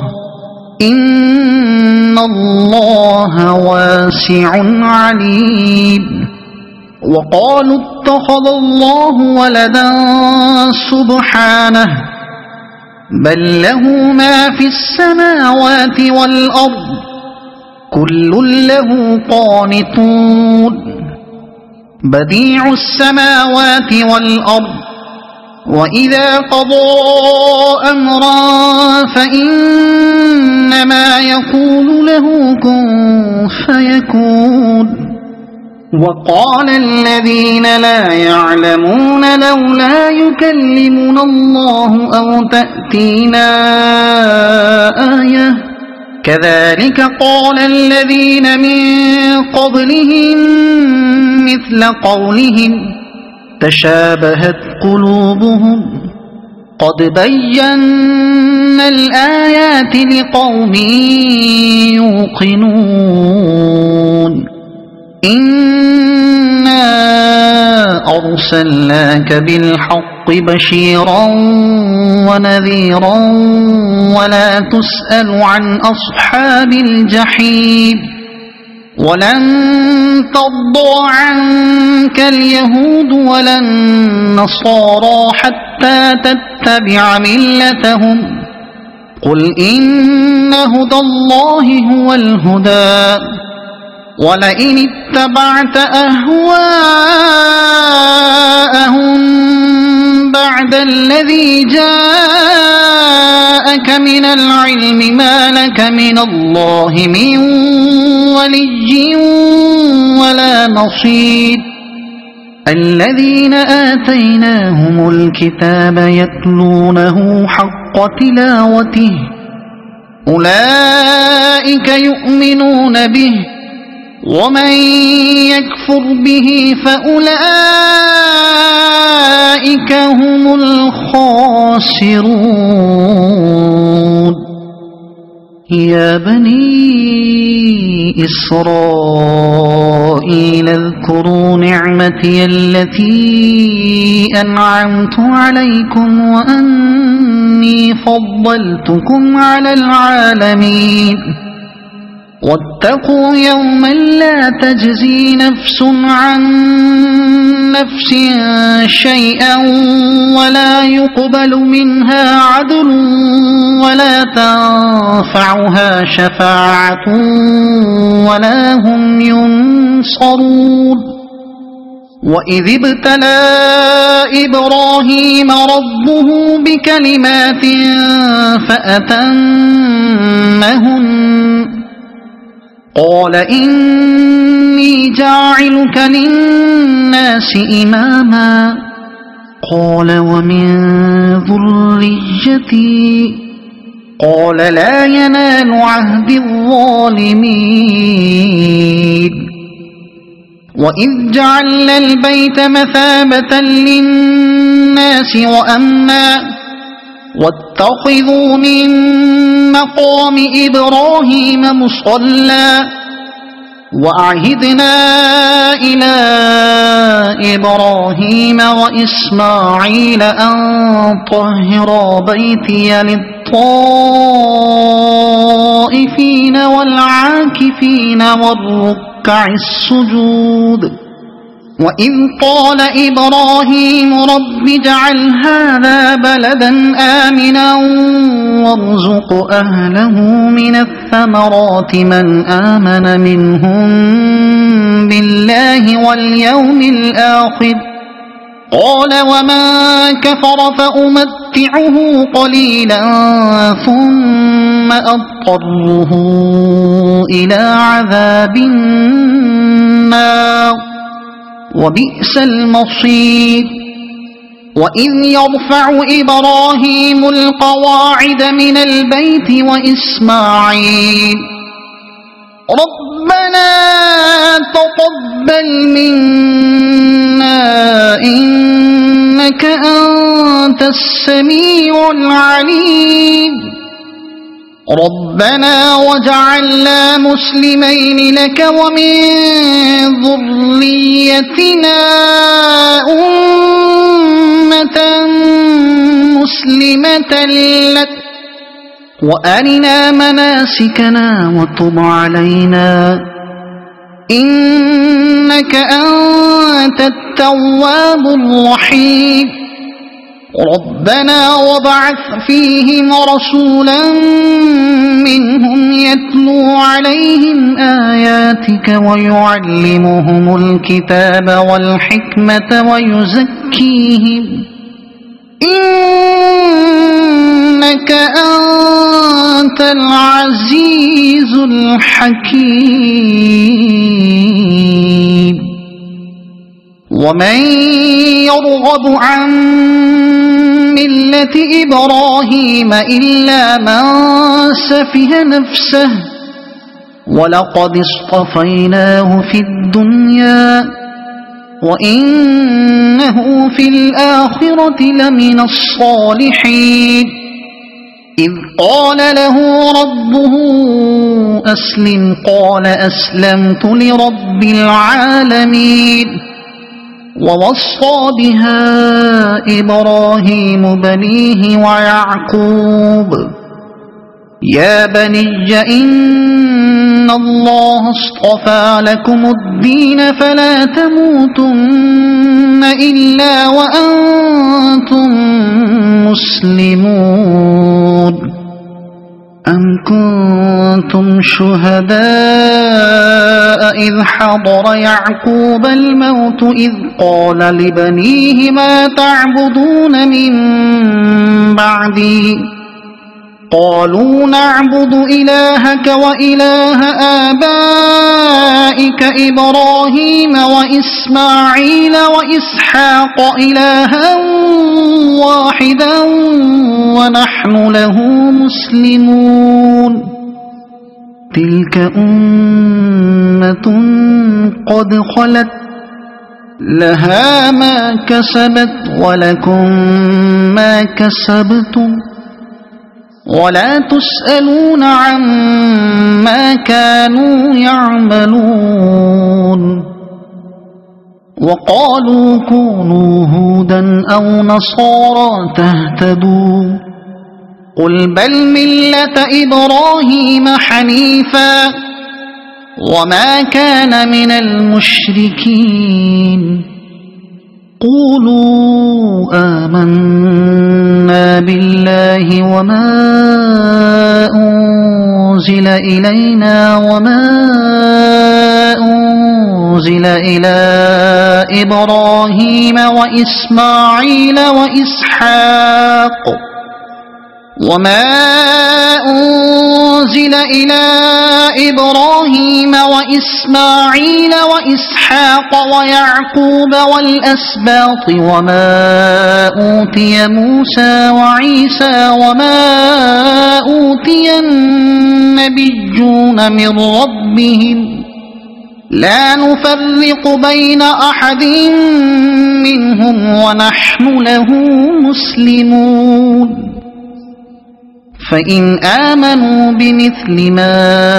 إن الله واسع عليم وقالوا اتخذ الله ولدا سبحانه بل له ما في السماوات والأرض كل له قانتون بديع السماوات والأرض وإذا قضى أمرا فإنما يقول له كن فيكون وقال الذين لا يعلمون لولا يكلمنا الله أو تأتينا آية كذلك قال الذين من قبلهم مثل قولهم تشابهت قلوبهم قد بينا الآيات لقوم يوقنون إنا أرسلناك بالحق بشيرا ونذيرا ولا تسأل عن أصحاب الجحيم ولن ترضى عنك اليهود ولا النصارى حتى تتبع ملتهم قل إن هدى الله هو الهدى ولئن اتبعت أهواءهم بعد الذي جاءك من العلم ما لك من الله من ولي ولا نصير الذين آتيناهم الكتاب يتلونه حق تلاوته أولئك يؤمنون به ومن يكفر به فأولئك هم الخاسرون يا بني إسرائيل اذكروا نعمتي التي أنعمت عليكم وأني فضلتكم على العالمين واتقوا يوما لا تجزي نفس عن نفس شيئا ولا يقبل منها عدل ولا تنفعها شفاعة ولا هم ينصرون وإذ ابتلى إبراهيم ربه بكلمات فأتمهن قال إني جاعلك للناس إماما قال ومن ذريتي قال لا ينال عهد الظالمين وإذ جعلنا البيت مثابة للناس وأمنا واتخذوا من مقام إبراهيم مصلى وأعهدنا إلى إبراهيم وإسماعيل أن طهرا بيتي للطائفين والعاكفين والركع السجود وإذ قال إبراهيم رب اجعل هذا بلدا آمنا وارزق أهله من الثمرات من آمن منهم بالله واليوم الآخر قال ومن كفر فأمتعه قليلا ثم أضطره إلى عذاب النار وبئس المصير وإذ يرفع إبراهيم القواعد من البيت وإسماعيل ربنا تقبل منا إنك أنت السميع العليم ربنا وجعلنا مسلمين لك ومن ذريتنا أمة مسلمة لك وأرنا مناسكنا وتب علينا إنك أنت التواب الرحيم ربنا وابعث فيهم رسولا منهم يتلو عليهم آياتك ويعلمهم الكتاب والحكمة ويزكيهم إنك أنت العزيز الحكيم ومن يرغب عن ملة إبراهيم إلا من سفه نفسه ولقد اصطفيناه في الدنيا وإنه في الآخرة لمن الصالحين إذ قال له ربه أسلم قال أسلمت لرب العالمين ووصى بها إبراهيم بنيه ويعقوب يا بني إن الله اصطفى لكم الدين فلا تموتن إلا وأنتم مسلمون أم كنتم شهداء إذ حضر يعقوب الموت إذ قال لبنيه ما تعبدون من بعدي قالوا نعبد إلهك وإله آبائك إبراهيم وإسماعيل وإسحاق إلها واحدا ونحن له مسلمون تلك أمة قد خلت لها ما كسبت ولكم ما كسبتم ولا تسألون عما كانوا يعملون وقالوا كونوا هودا أو نصارى تهتدوا قل بل ملة إبراهيم حنيفا وما كان من المشركين قولوا آمنا بالله وما أنزل إلينا وما أنزل إلى إبراهيم وإسماعيل وإسحاق وما أنزل إلى إبراهيم وإسماعيل وإسحاق ويعقوب والأسباط وما أوتي موسى وعيسى وما أوتي النبيون من ربهم لا نفرق بين أحد منهم ونحن له مسلمون فإن آمنوا بمثل ما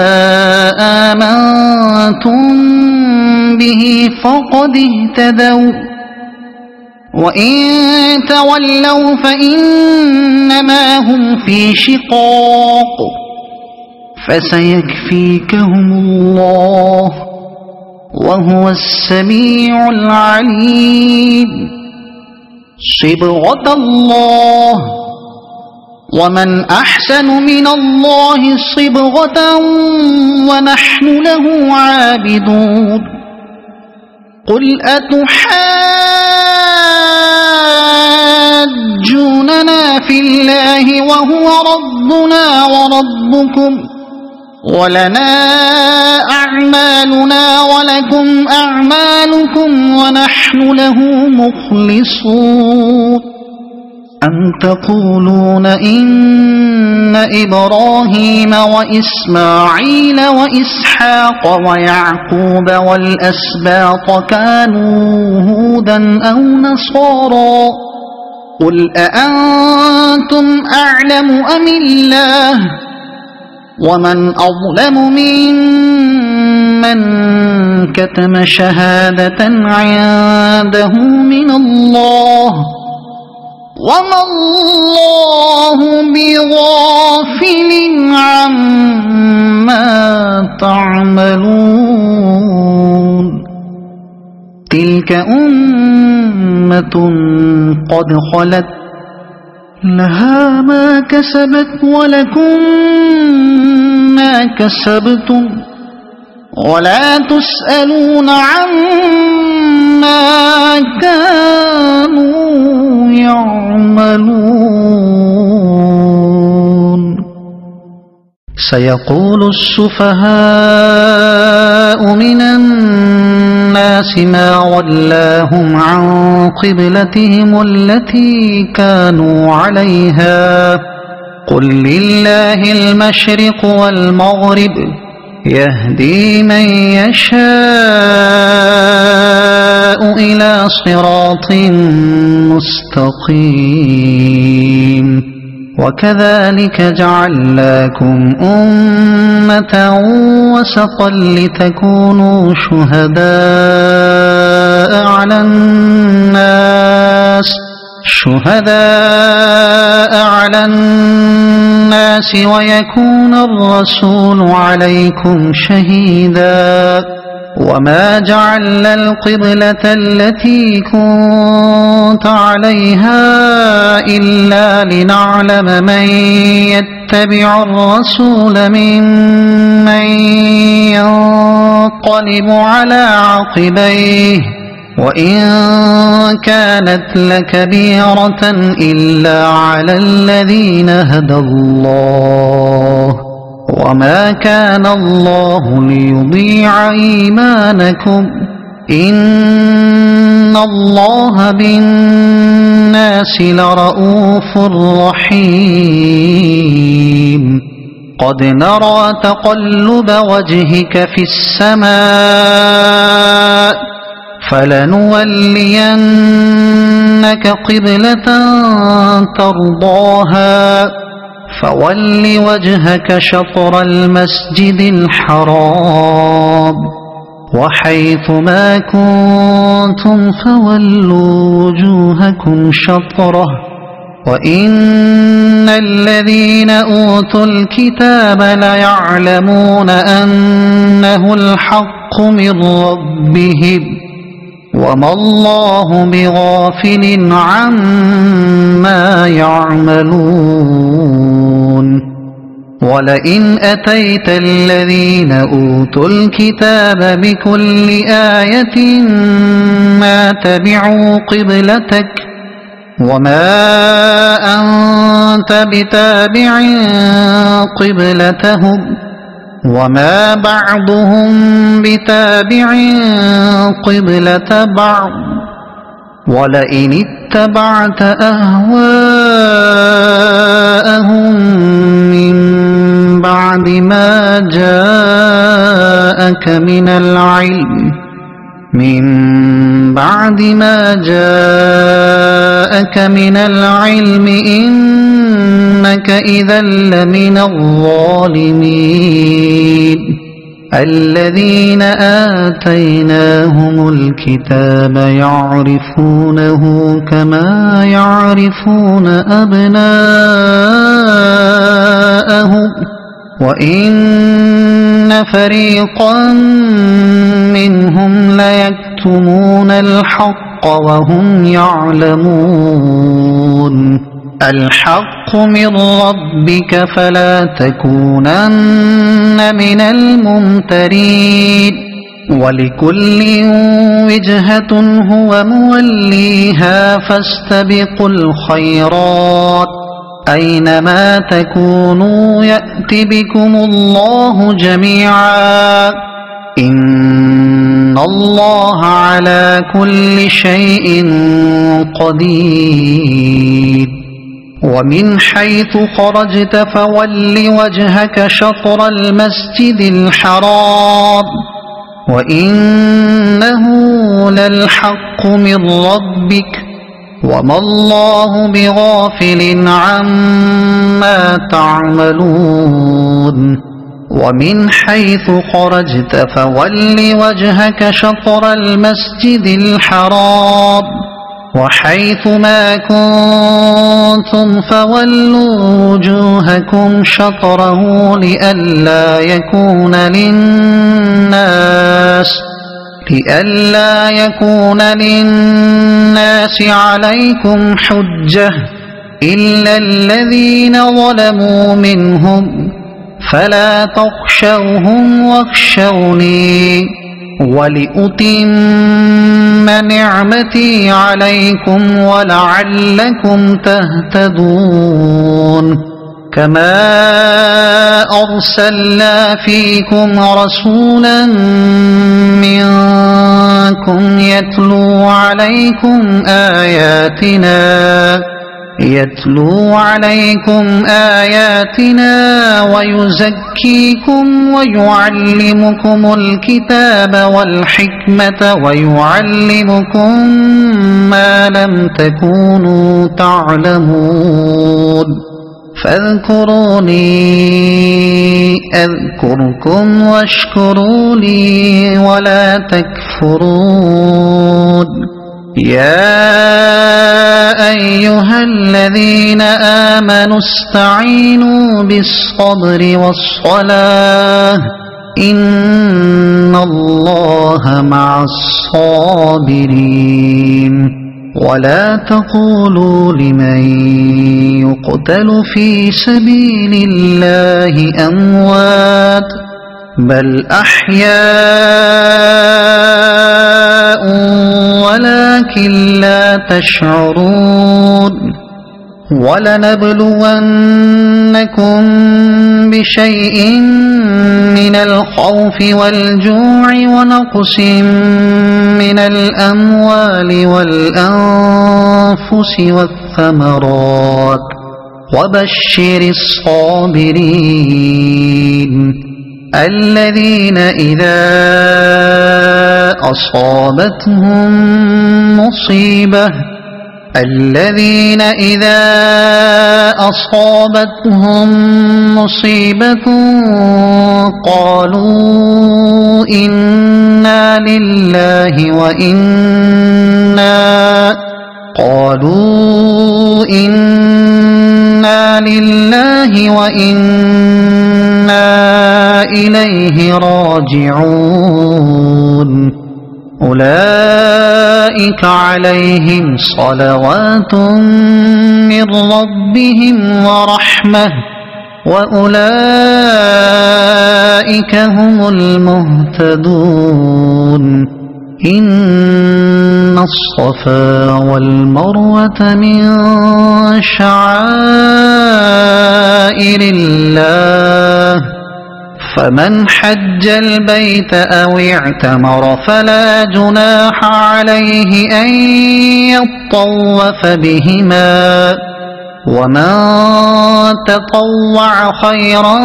آمنتم به فقد اهتدوا وإن تولوا فإنما هم في شقاق فسيكفيكهم الله وهو السميع العليم صبغة الله ومن أحسن من الله صبغة ونحن له عابدون قل أتحاجوننا في الله وهو ربنا وربكم ولنا أعمالنا ولكم أعمالكم ونحن له مخلصون أم تقولون إن إبراهيم وإسماعيل وإسحاق ويعقوب والأسباط كانوا هودا أو نصارى قل أأنتم أعلم أم الله ومن أظلم ممن كتم شهادة عنده من الله وما الله بغافل عما تعملون تلك أمة قد خلت لها ما كسبت ولكم ما كسبتم ولا تسألون عما كانوا يعملون سيقول السفهاء من الناس ما ولاهم عن قبلتهم التي كانوا عليها قل لله المشرق والمغرب يهدي من يشاء إلى صراط مستقيم وكذلك جعلناكم أمة وسطا لتكونوا شهداء على الناس شهداء على الناس ويكون الرسول عليكم شهيدا وما جعلنا القبلة التي كنت عليها إلا لنعلم من يتبع الرسول ممن ينقلب على عقبيه وإن كانت لكبيرة إلا على الذين هدى الله وما كان الله ليضيع إيمانكم إن الله بالناس لرءوف رحيم قد نرى تقلب وجهك في السماء فلنولينك قبلة ترضاها فول وجهك شطر المسجد الحرام وحيث ما كنتم فولوا وجوهكم شطره وإن الذين أوتوا الكتاب ليعلمون أنه الحق من ربهم وما الله بغافل عما يعملون ولئن أتيت الذين أوتوا الكتاب بكل آية ما تبعوا قبلتك وما أنت بتابع قبلتهم وما بعضهم بتابع قبلة بعض ولئن اتبعت أهواءهم من بعد ما جاءك من العلم من بعد ما جاءك من العلم إنك إذا لمن الظالمين الذين آتيناهم الكتاب يعرفونه كما يعرفون أبناءهم وإن فريقا منهم ليكتمون الحق وهم يعلمون الحق من ربك فلا تكونن من الممترين ولكل وجهة هو موليها فاستبقوا الخيرات أينما تكونوا يأت بكم الله جميعا إن الله على كل شيء قدير ومن حيث خرجت فول وجهك شطر المسجد الحرام وإنه للحق من ربك وما الله بغافل عما تعملون ومن حيث خرجت فول وجهك شطر المسجد الحرام وحيث ما كنتم فولوا وجوهكم شطره لئلا يكون للناس لئلا يكون للناس عليكم حجة إلا الذين ظلموا منهم فلا تخشوهم واخشوني ولأتم نعمتي عليكم ولعلكم تهتدون كما أرسلنا فيكم رسولا منكم يتلو عليكم آياتنا يتلو عليكم آياتنا ويزكيكم ويعلمكم الكتاب والحكمة ويعلمكم ما لم تكونوا تعلمون فاذكروني أذكركم واشكروا لي ولا تكفرون يا أيها الذين آمنوا استعينوا بالصبر والصلاة إن الله مع الصابرين ولا تقولوا لمن يقتل في سبيل الله أموات بل أحياء ولكن لا تشعرون ولنبلونكم بشيء من الخوف والجوع ونقص من الأموال والأنفس والثمرات وبشر الصابرين الذين إذا أصابتهم مصيبة الذين إذا أصابتهم مصيبة قالوا إنا لله وإنا قالوا إنا لله وإنا إليه راجعون أولئك عليهم صلوات من ربهم ورحمة وأولئك هم المهتدون إن الصفا والمروة من شعائر الله فمن حج البيت أو اعتمر فلا جناح عليه أن يطوف بهما ومن تطوع خيرا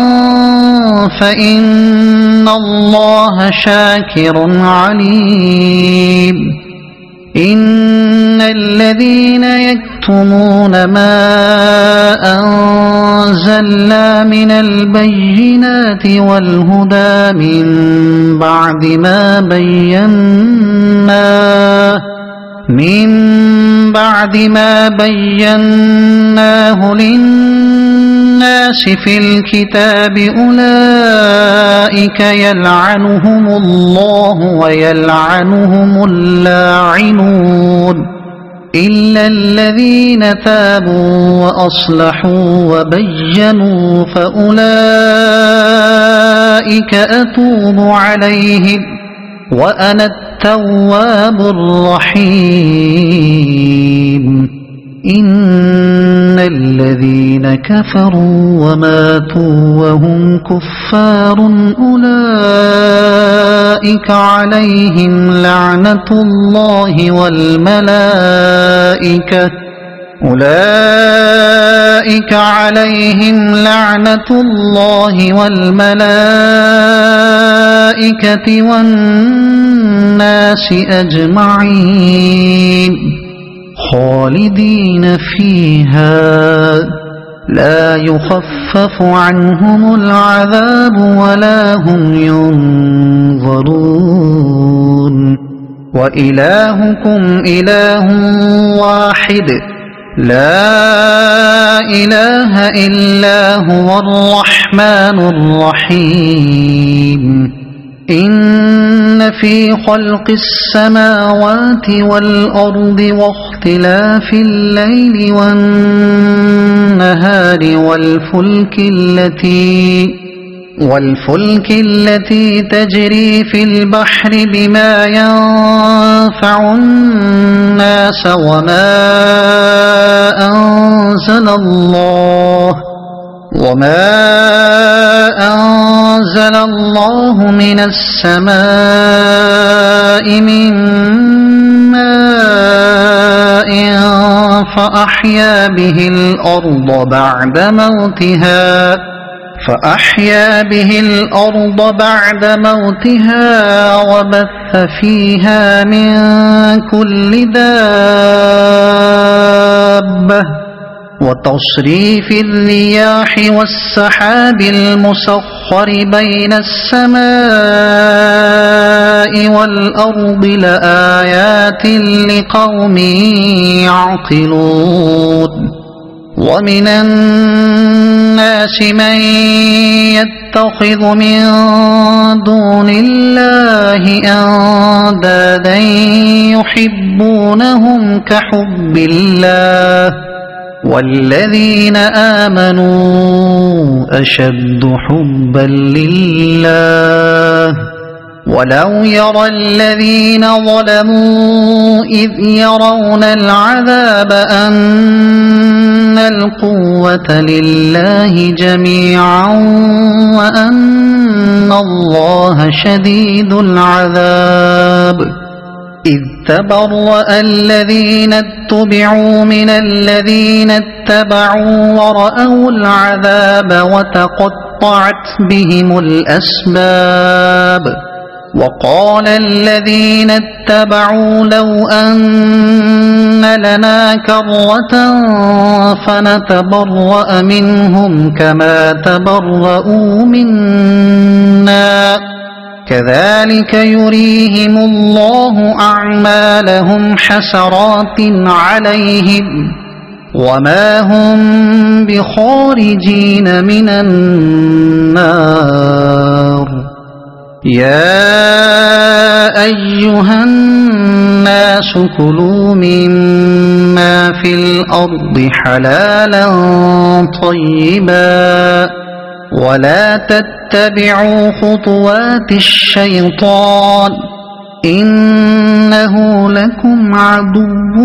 فإن الله شاكر عليم إن الذين يكتمون ما أنزلنا من البينات والهدى من بعد ما بيناه من بعد ما بيناه للناس في الكتاب أولئك يلعنهم الله ويلعنهم اللاعنون إلا الذين تابوا وأصلحوا وبينوا فأولئك أتوب عليهم وأنا التواب الرحيم إن الذين كفروا وماتوا وهم كفار أولئك عليهم لعنة الله والملائكة أولئك عليهم لعنة الله والملائكة والناس أجمعين خالدين فيها لا يخفف عنهم العذاب ولا هم ينظرون وإلهكم إله واحد لا إله إلا هو الرحمن الرحيم إن في خلق السماوات والأرض واختلاف الليل والنهار والفلك التي والفلك التي تجري في البحر بما ينفع الناس وما أنزل الله وما أنزل الله من السماء من ماء فأحيا به الأرض بعد موتها فأحيا به الأرض بعد موتها وبث فيها من كل دابة وتصريف الرياح والسحاب المسخر بين السماء والأرض لآيات لقوم يعقلون ومن الناس من يتخذ من دون الله أندادا يحبونهم كحب الله والذين آمنوا أشد حبا لله ولو يرى الذين ظلموا إذ يرون العذاب أن القوة لله جميعا وأن الله شديد العذاب إذ تبرأ الذين اتبعوا من الذين اتبعوا ورأوا العذاب وتقطعت بهم الأسباب وقال الذين اتبعوا لو أن لنا كرة فنتبرأ منهم كما تبرؤوا منا كذلك يريهم الله أعمالهم حسرات عليهم وما هم بخارجين من النار يا أيها الناس كلوا مما في الأرض حلالا طيبا ولا تتبعوا خطوات الشيطان إنه لكم عدو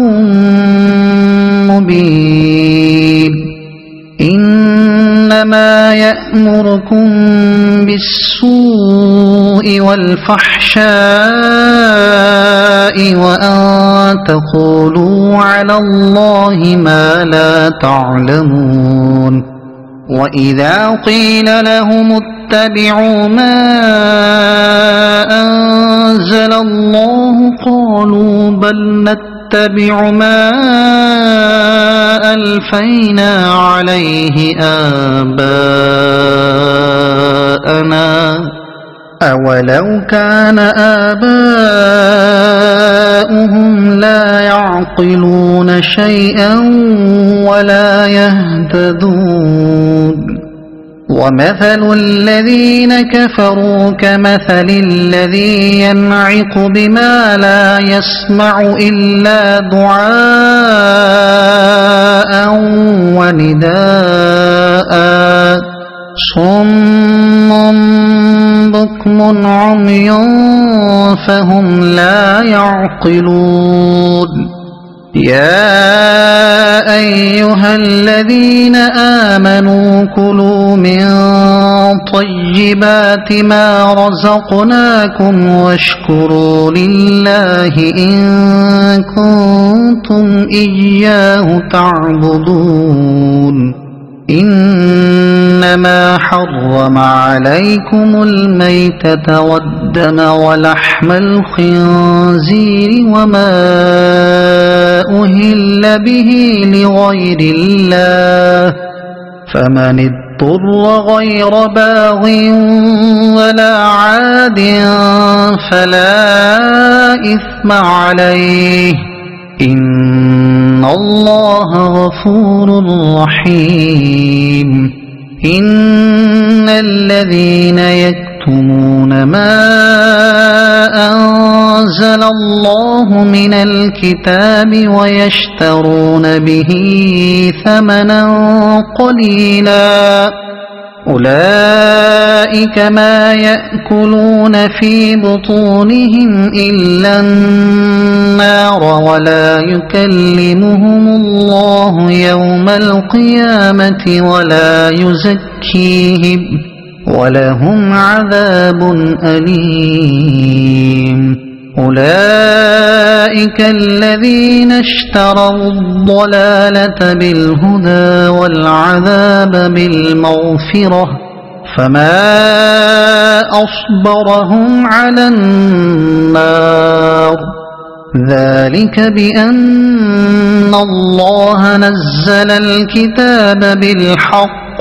مبين إنما يأمركم بالسوء والفحشاء وأن تقولوا على الله ما لا تعلمون وإذا قيل لهم اتبعوا ما أنزل الله قالوا بل نتبع ما ألفينا عليه آباءنا أولو كان آباؤهم لا يعقلون شيئا ولا يهتدون ومثل الذين كفروا كمثل الذي ينعق بما لا يسمع إلا دعاء ونداء صم بكم عمي فهم لا يعقلون يا أيها الذين آمنوا كلوا من طيبات ما رزقناكم واشكروا لله إن كنتم إياه تعبدون إنما حرم عليكم الميتة والدم ولحم الخنزير وما أهل به لغير الله فمن اضطر غير باغ ولا عاد فلا إثم عليه إن الله غفور رحيم إن الذين يكتمون ما أنزل الله من الكتاب ويشترون به ثمنا قليلا أولئك ما يأكلون في بطونهم إلا النار ولا يكلمهم الله يوم القيامة ولا يزكيهم ولهم عذاب أليم أولئك الذين اشتروا الضلالة بالهدى والعذاب بالمغفرة فما أصبرهم على النار ذلك بأن الله نزل الكتاب بالحق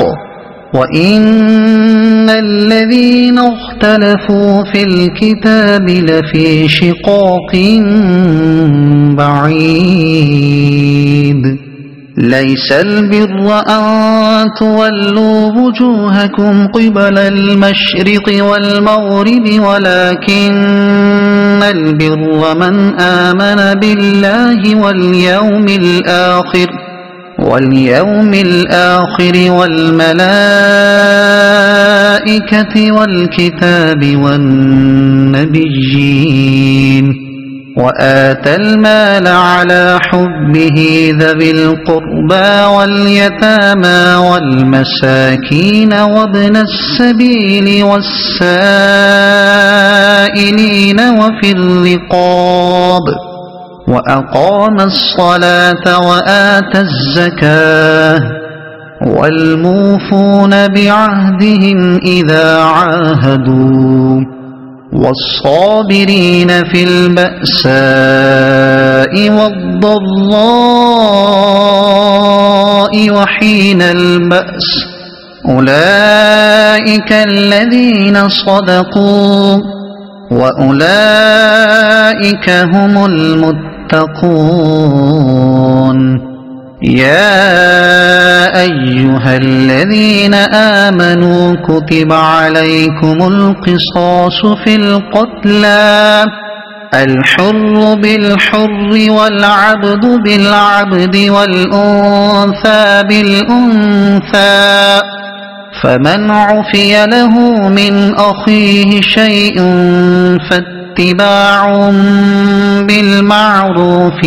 وإن الذين اختلفوا في الكتاب لفي شقاق بعيد ليس البر أن تولوا وجوهكم قبل المشرق والمغرب ولكن البر من آمن بالله واليوم الآخر واليوم الآخر والملائكة والكتاب والنبيين وآتى المال على حبه ذوي القربى واليتامى والمساكين وابن السبيل والسائلين وفي الرقاب وأقام الصلاة وآتى الزكاة والموفون بعهدهم إذا عاهدوا والصابرين في البأساء والضراء وحين البأس أولئك الذين صدقوا وأولئك هم المتقون يا أيها الذين آمنوا كتب عليكم القصاص في القتلى الحر بالحر والعبد بالعبد والأنثى بالأنثى فمن عفي له من أخيه شيء فاتباع بالمعروف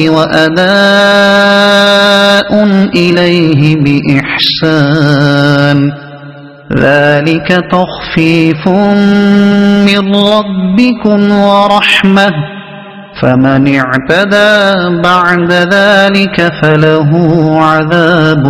وأداء إليه بإحسان ذلك تخفيف من ربكم ورحمة فمن اعتدى بعد ذلك فله عذاب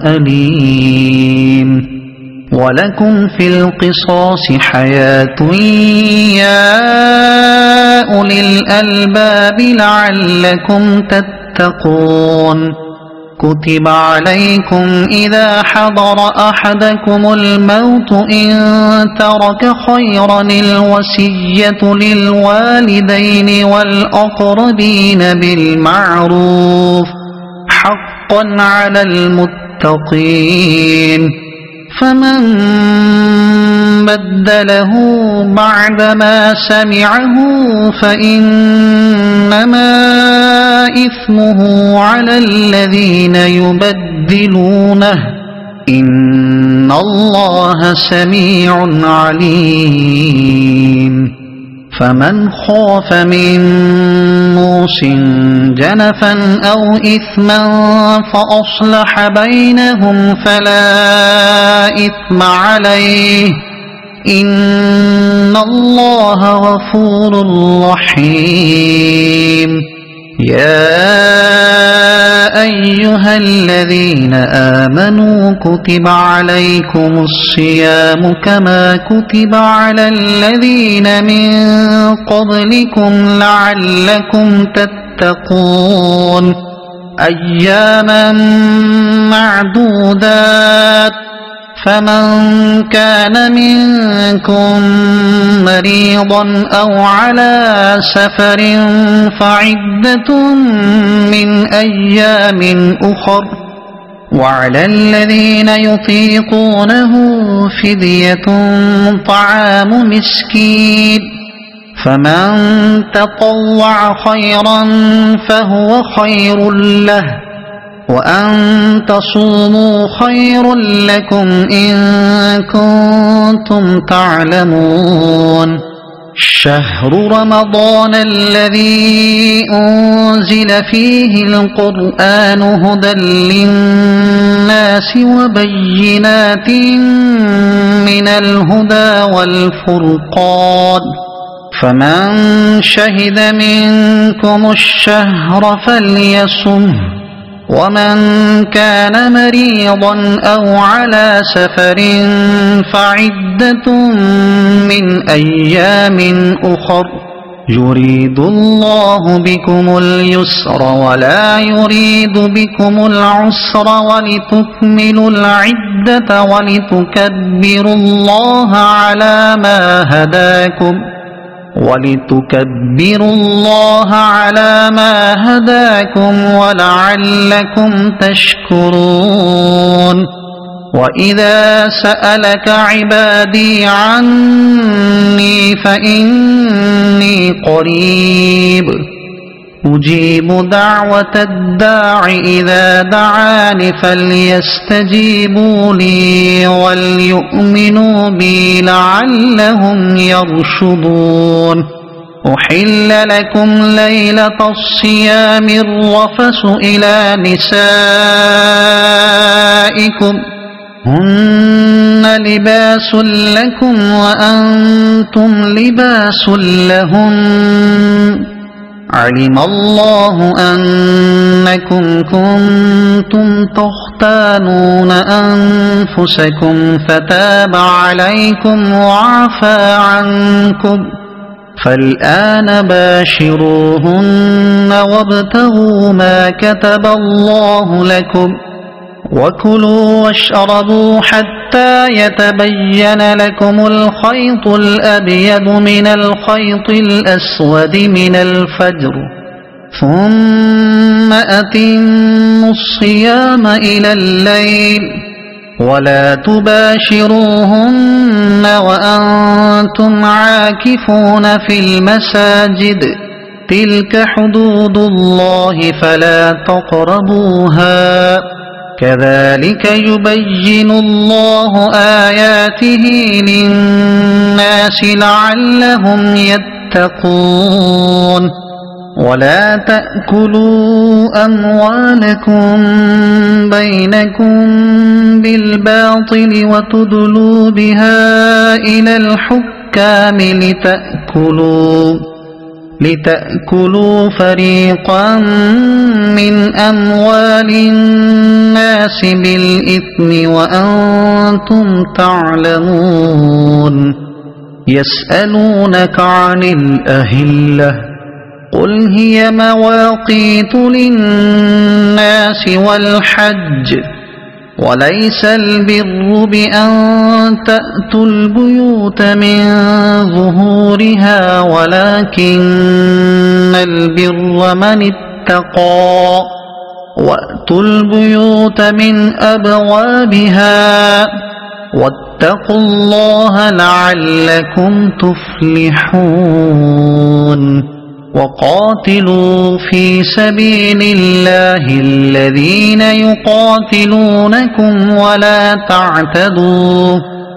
أليم ولكم في القصاص حياة يا أولي الألباب لعلكم تتقون كتب عليكم إذا حضر أحدكم الموت إن ترك خيرا الوصية للوالدين والأقربين بالمعروف حقا على المتقين فمن بدله بعدما سمعه فإنما إثمه على الذين يبدلونه إن الله سميع عليم فمن خاف من موص جنفا أو إثما فأصلح بينهم فلا إثم عليه إن الله غفور رحيم يا أيها الذين آمنوا كتب عليكم الصيام كما كتب على الذين من قبلكم لعلكم تتقون أياما معدودات فمن كان منكم مريضا أو على سفر فعدة من أيام أخر وعلى الذين يطيقونه فدية طعام مسكين فمن تطوع خيرا فهو خير له وأن تصوموا خير لكم إن كنتم تعلمون شهر رمضان الذي أنزل فيه القرآن هدى للناس وبينات من الهدى والفرقان فمن شهد منكم الشهر فليصمه ومن كان مريضا أو على سفر فعدة من أيام أخر يريد الله بكم اليسر ولا يريد بكم العسر ولتكملوا العدة ولتكبروا الله على ما هداكم ولتكبروا الله على ما هداكم ولعلكم تشكرون وإذا سألك عبادي عني فإني قريب أجيب دعوة الداع إذا دعاني فليستجيبوا لي وليؤمنوا بي لعلهم يرشدون أحل لكم ليلة الصيام الرفث إلى نسائكم هن لباس لكم وأنتم لباس لهن علم الله أنكم كنتم تختانون أنفسكم فتاب عليكم وعفى عنكم فالآن باشروهن وابتغوا ما كتب الله لكم وكلوا واشربوا حتى يتبين لكم الخيط الأبيض من الخيط الأسود من الفجر ثم أتموا الصيام إلى الليل ولا تباشروهن وأنتم عاكفون في المساجد تلك حدود الله فلا تقربوها كذلك يبين الله آياته للناس لعلهم يتقون ولا تأكلوا أموالكم بينكم بالباطل وتدلوا بها إلى الحكام لتأكلوا لتأكلوا فريقا من أموال الناس بالإثم وأنتم تعلمون يسألونك عن الأهلة قل هي مواقيت للناس والحج وليس البر بأن تأتوا البيوت من ظهورها ولكن البر من اتقى وأتوا البيوت من أبوابها واتقوا الله لعلكم تفلحون وقاتلوا في سبيل الله الذين يقاتلونكم ولا تعتدوا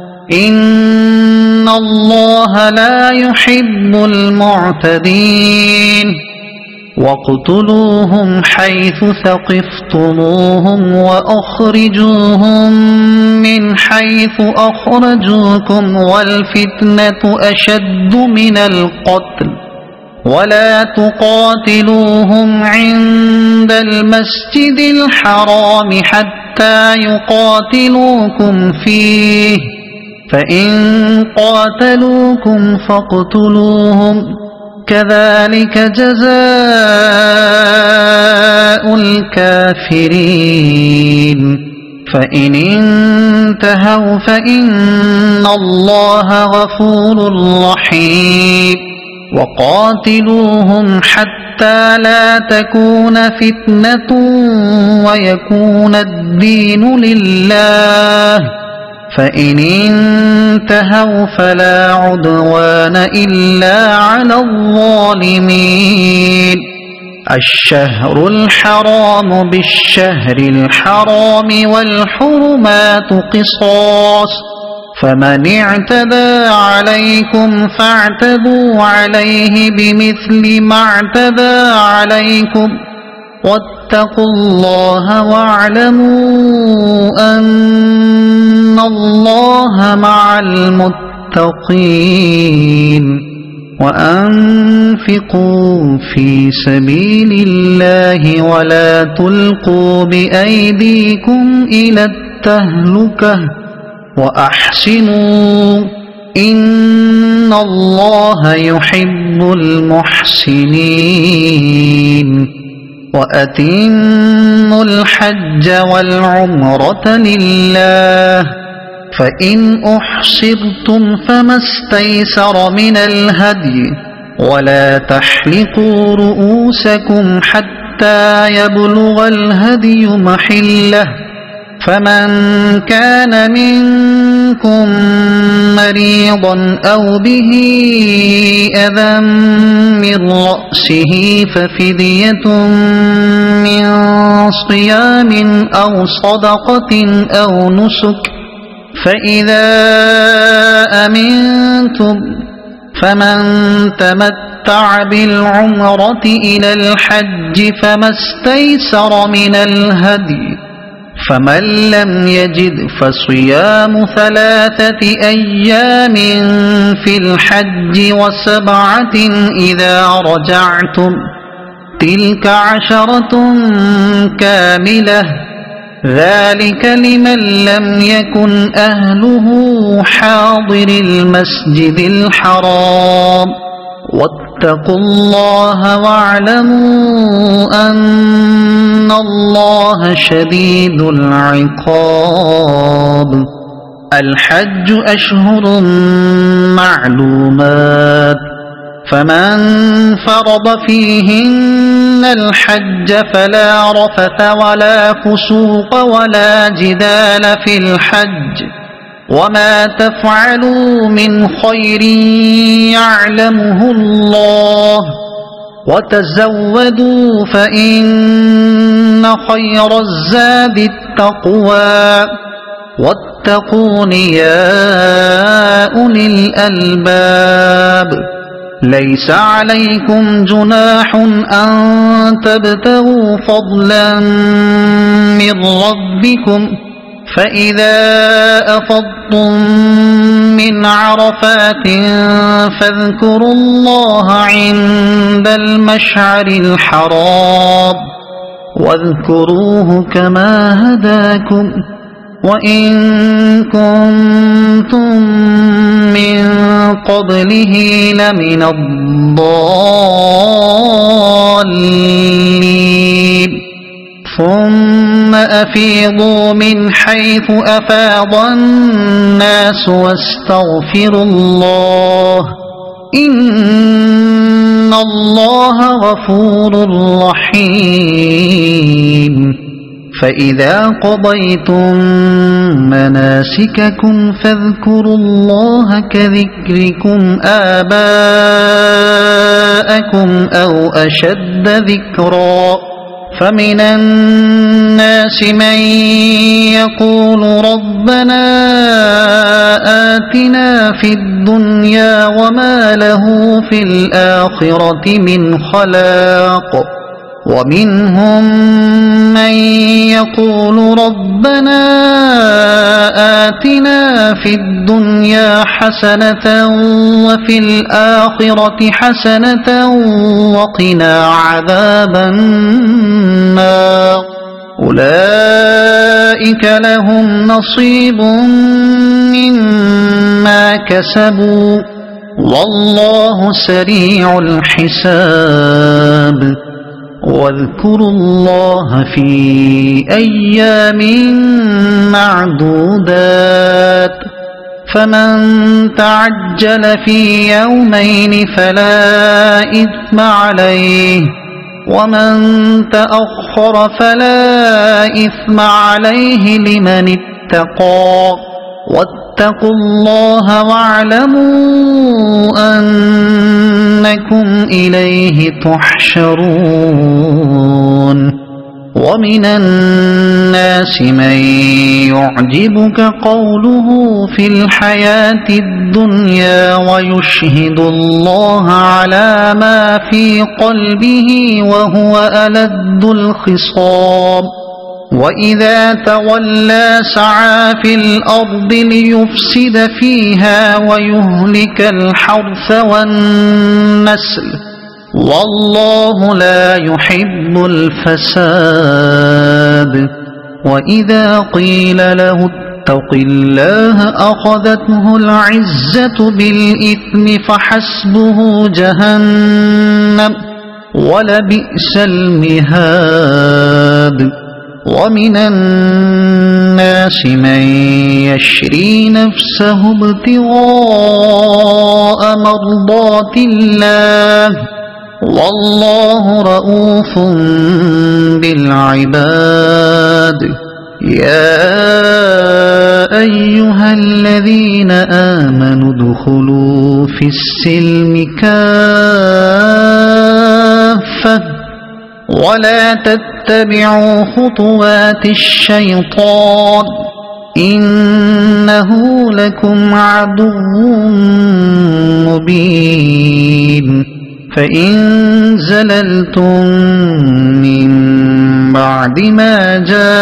إن الله لا يحب المعتدين واقتلوهم حيث ثقفتموهم وأخرجوهم من حيث أخرجوكم والفتنة أشد من القتل ولا تقاتلوهم عند المسجد الحرام حتى يقاتلوكم فيه فإن قاتلوكم فاقتلوهم كذلك جزاء الكافرين فإن انتهوا فإن الله غفور رحيم وقاتلوهم حتى لا تكون فتنة ويكون الدين لله فإن انتهوا فلا عدوان إلا على الظالمين الشهر الحرام بالشهر الحرام والحرمات قصاص فمن اعتدى عليكم فاعتدوا عليه بمثل ما اعتدى عليكم واتقوا الله واعلموا أن الله مع المتقين وأنفقوا في سبيل الله ولا تلقوا بأيديكم إلى التهلكة وأحسنوا إن الله يحب المحسنين وأتموا الحج والعمرة لله فإن أحصرتم فما استيسر من الهدي ولا تحلقوا رؤوسكم حتى يبلغ الهدي محله فمن كان منكم مريضا أو به أذى من رأسه ففدية من صيام أو صدقة أو نسك فإذا أمنتم فمن تمتع بالعمرة إلى الحج فما استيسر من الهدي فمن لم يجد فصيام ثلاثة أيام في الحج وسبعة إذا رجعتم تلك عشرة كاملة ذلك لمن لم يكن أهله حاضر المسجد الحرام واتقوا الله واعلموا أن الله شديد العقاب الحج أشهر معلومات فمن فرض فيهن الحج فلا رفث ولا فسوق ولا جدال في الحج وما تفعلوا من خير يعلمه الله وتزودوا فإن خير الزاد التقوى واتقون يا أولي الألباب ليس عليكم جناح أن تبتغوا فضلا من ربكم فإذا أفضتم من عرفات فاذكروا الله عند المشعر الحرام واذكروه كما هداكم وإن كنتم من قبله لمن الضالين ثم أفيضوا من حيث أفاض الناس واستغفروا الله إن الله غفور رحيم فإذا قضيتم مناسككم فاذكروا الله كذكركم آباءكم أو أشد ذكرا فمن الناس من يقول ربنا آتنا في الدنيا وما له في الآخرة من خلاق ومنهم من يقول ربنا آتنا في الدنيا حسنة وفي الآخرة حسنة وقنا عذاب النار أولئك لهم نصيب مما كسبوا والله سريع الحساب واذكروا الله في أيام معدودات فمن تعجل في يومين فلا إثم عليه ومن تأخر فلا إثم عليه لمن اتقى واتقوا الله واعلموا إنكم إليه تحشرون ومن الناس من يعجبك قوله في الحياة الدنيا ويشهد الله على ما في قلبه وهو ألد الخصام وإذا تولى سعى في الأرض ليفسد فيها ويهلك الحرث والنسل والله لا يحب الفساد وإذا قيل له اتق الله أخذته العزة بالإثم فحسبه جهنم ولبئس المهاد ومن الناس من يشري نفسه ابتغاء مرضات الله والله رؤوف بالعباد يا أيها الذين آمنوا ادخلوا في السلم كافة ولا تتبعوا خطوات الشيطان إنه لكم عدو مبين فإن زللتم من بعد ما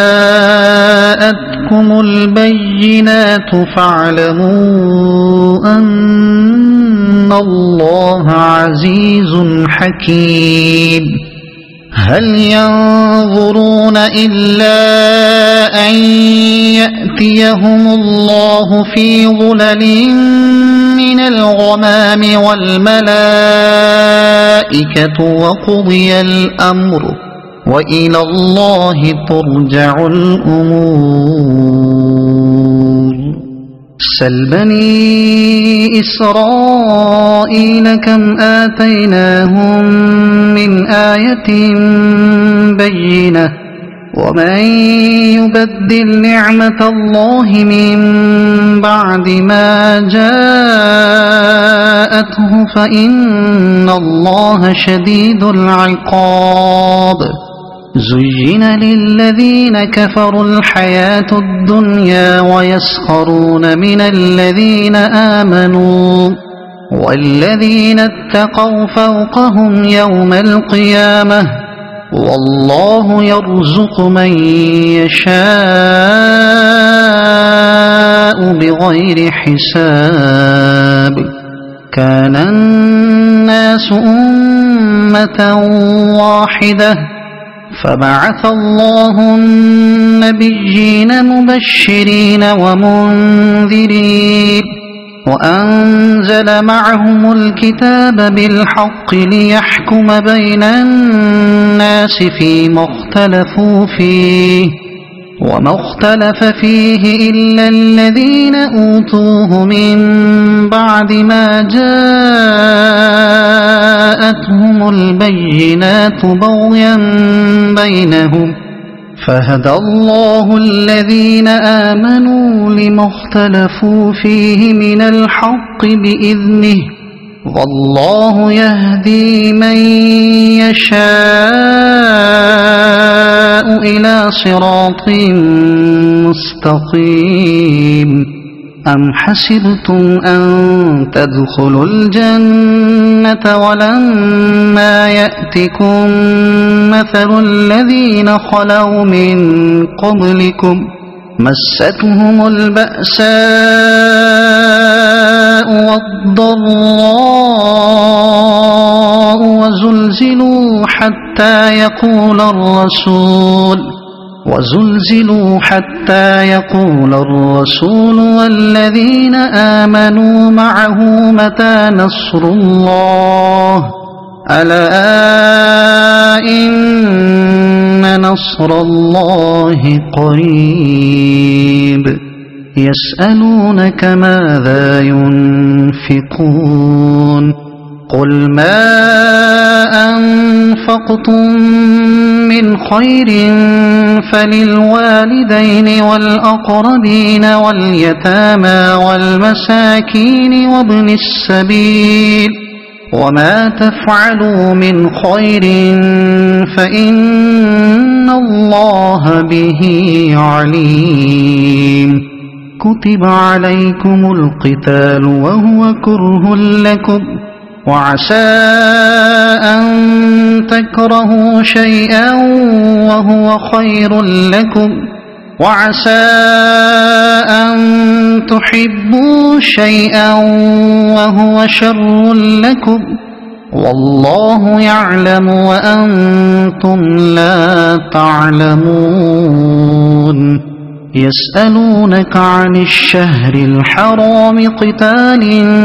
جاءتكم البينات فاعلموا أن الله عزيز حكيم هل ينظرون إلا أن يأتيهم الله في ظلل من الغمام والملائكة وقضي الأمر وإلى الله ترجع الأمور سل بني إسرائيل كم آتيناهم من آية بينة ومن يبدل نعمة الله من بعد ما جاءته فإن الله شديد العقاب زين للذين كفروا الحياة الدنيا ويسخرون من الذين آمنوا والذين اتقوا فوقهم يوم القيامة والله يرزق من يشاء بغير حساب كان الناس أمة واحدة فبعث الله النبيين مبشرين ومنذرين وأنزل معهم الكتاب بالحق ليحكم بين الناس فيما اختلفوا فيه وما اختلف فيه إلا الذين أوتوه من بعد ما جاءتهم البينات بغيا بينهم فهدى الله الذين آمنوا لما اختلفوا فيه من الحق بإذنه والله يهدي من يشاء إلى صراط مستقيم أم حسبتم أن تدخلوا الجنة ولما يأتكم مثل الذين خلوا من قبلكم مستهم البأساء والضراء وزلزلوا حتى يقول الرسول وزلزلوا حتى يقول الرسول والذين آمنوا معه متى نصر الله ألا إن نصر الله قريب يسألونك ماذا ينفقون قل ما أنفقتم من خير فللوالدين والأقربين واليتامى والمساكين وابن السبيل وما تفعلوا من خير فإن الله به عليم. كتب عليكم القتال وهو كره لكم وعسى أن تكرهوا شيئا وهو خير لكم وعسى أن تحبوا شيئا وهو شر لكم والله يعلم وأنتم لا تعلمون. يسألونك عن الشهر الحرام قتال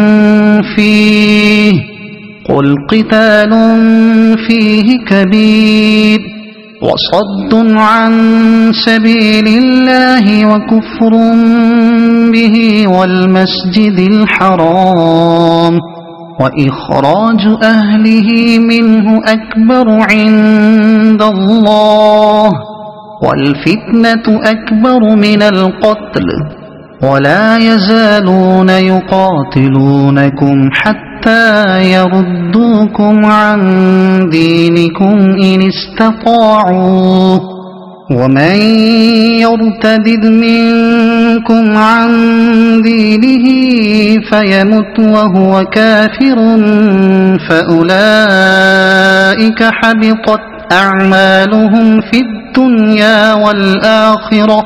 فيه قل قتال فيه كبير وصد عن سبيل الله وكفر به والمسجد الحرام وإخراج أهله منه أكبر عند الله والفتنة أكبر من القتل ولا يزالون يقاتلونكم حتى يردوكم عن دينكم إن استطاعوا ومن يرتد منكم عن دينه فيمت وهو كافر فأولئك حبطت أعمالهم في الدنيا والآخرة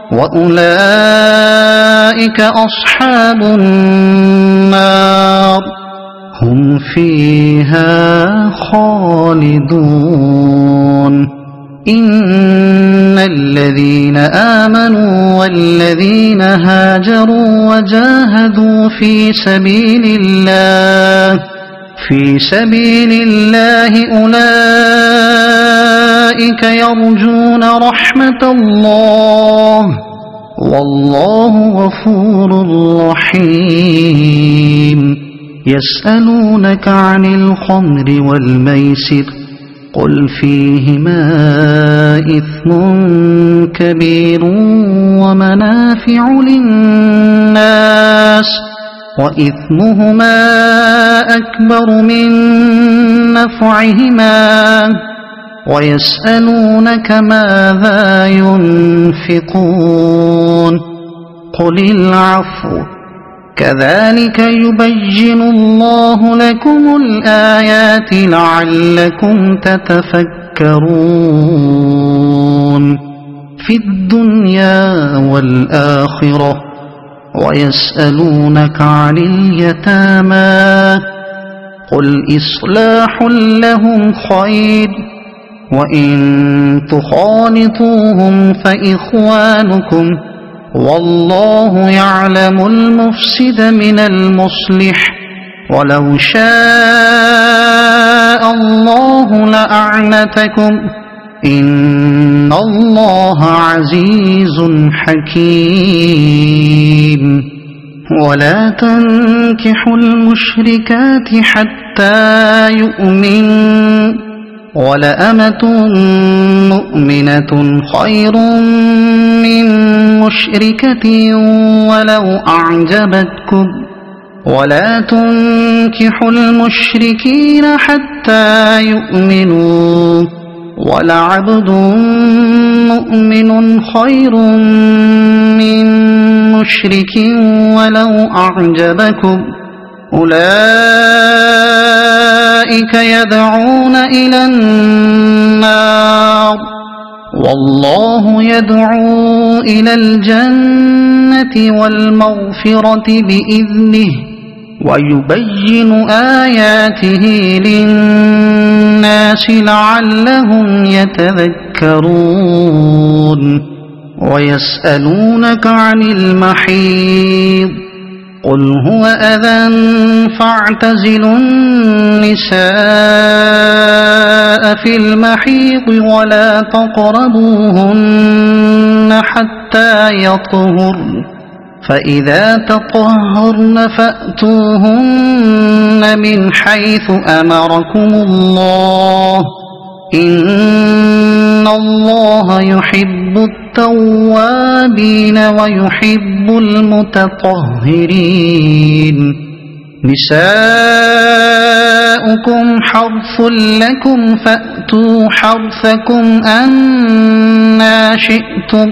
وأولئك أصحاب النار هم فيها خالدون. إن الذين آمنوا والذين هاجروا وجاهدوا في سبيل الله في سبيل الله أولئك يرجون رحمة الله والله غفور رحيم. يسألونك عن الخمر والميسر قل فيهما إثم كبير ومنافع للناس وإثمهما أكبر من نفعهما ويسألونك ماذا ينفقون قل العفو كذلك يبين الله لكم الآيات لعلكم تتفكرون في الدنيا والآخرة. ويسألونك عن اليتامى قل إصلاح لهم خير وإن تخالطوهم فإخوانكم والله يعلم المفسد من المصلح ولو شاء الله لأعنتكم إن الله عزيز حكيم. ولا تنكحوا المشركات حتى يؤمنوا ولأمة مؤمنة خير من مشركة ولو أعجبتكم ولا تنكحوا المشركين حتى يؤمنوا ولعبد مؤمن خير من مشرك ولو أعجبكم أولئك يدعون إلى النار والله يدعو إلى الجنة والمغفرة بإذنه ويبين آياته للناس لعلهم يتذكرون. ويسألونك عن المحيض قل هو أذى فاعتزلوا النساء في المحيض ولا تقربوهن حتى يطهرن فإذا تطهرن فأتوهن من حيث أمركم الله إن الله يحب التوابين ويحب المتطهرين. نساؤكم حرث لكم فأتوا حرثكم أنى شئتم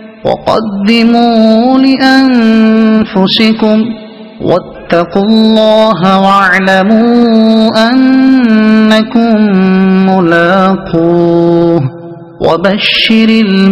وقدموا لأنفسكم واتقوا الله واعلموا أنكم ملاقوه وبشر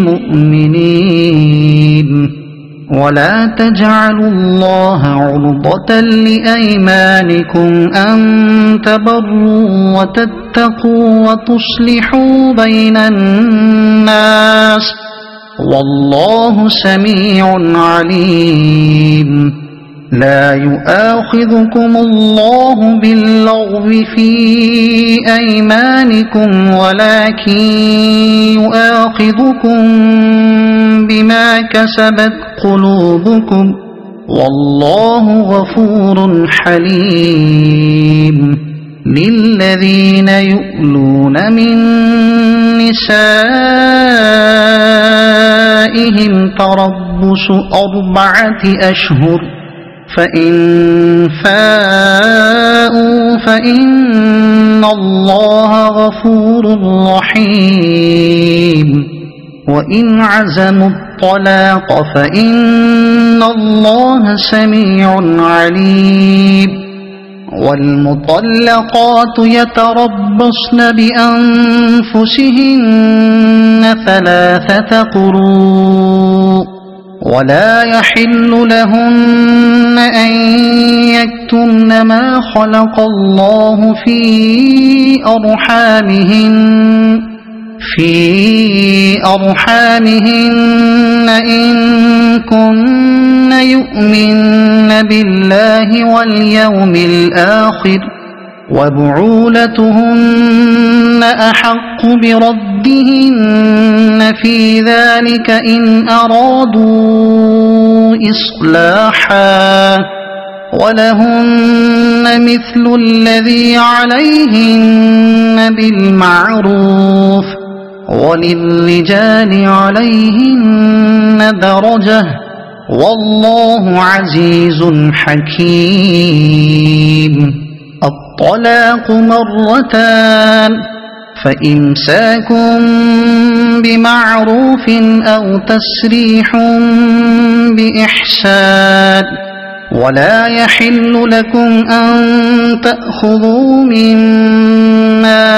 المؤمنين ولا تجعلوا الله عرضة لأيمانكم أن تبروا وتتقوا وتصلحوا بين الناس والله سميع عليم لا يؤاخذكم الله باللغو في أيمانكم ولكن يؤاخذكم بما كسبت قلوبكم والله غفور حليم للذين يؤلون من نسائهم تربص أربعة أشهر فإن فاءوا فإن الله غفور رحيم وإن عزموا الطلاق فإن الله سميع عليم والمطلقات يتربصن بأنفسهن ثلاثة قروء ولا يحل لهن أن يكتمن ما خلق الله في أرحامهن في أرحامهن إن كن يؤمن بالله واليوم الآخر وبعولتهن أحق بردهن في ذلك إن أرادوا إصلاحا ولهن مثل الذي عليهن بالمعروف وللرجال عليهن درجة والله عزيز حكيم الطلاق مرتان فإمساك بمعروف أو تسريح بإحسان ولا يحل لكم أن تأخذوا مما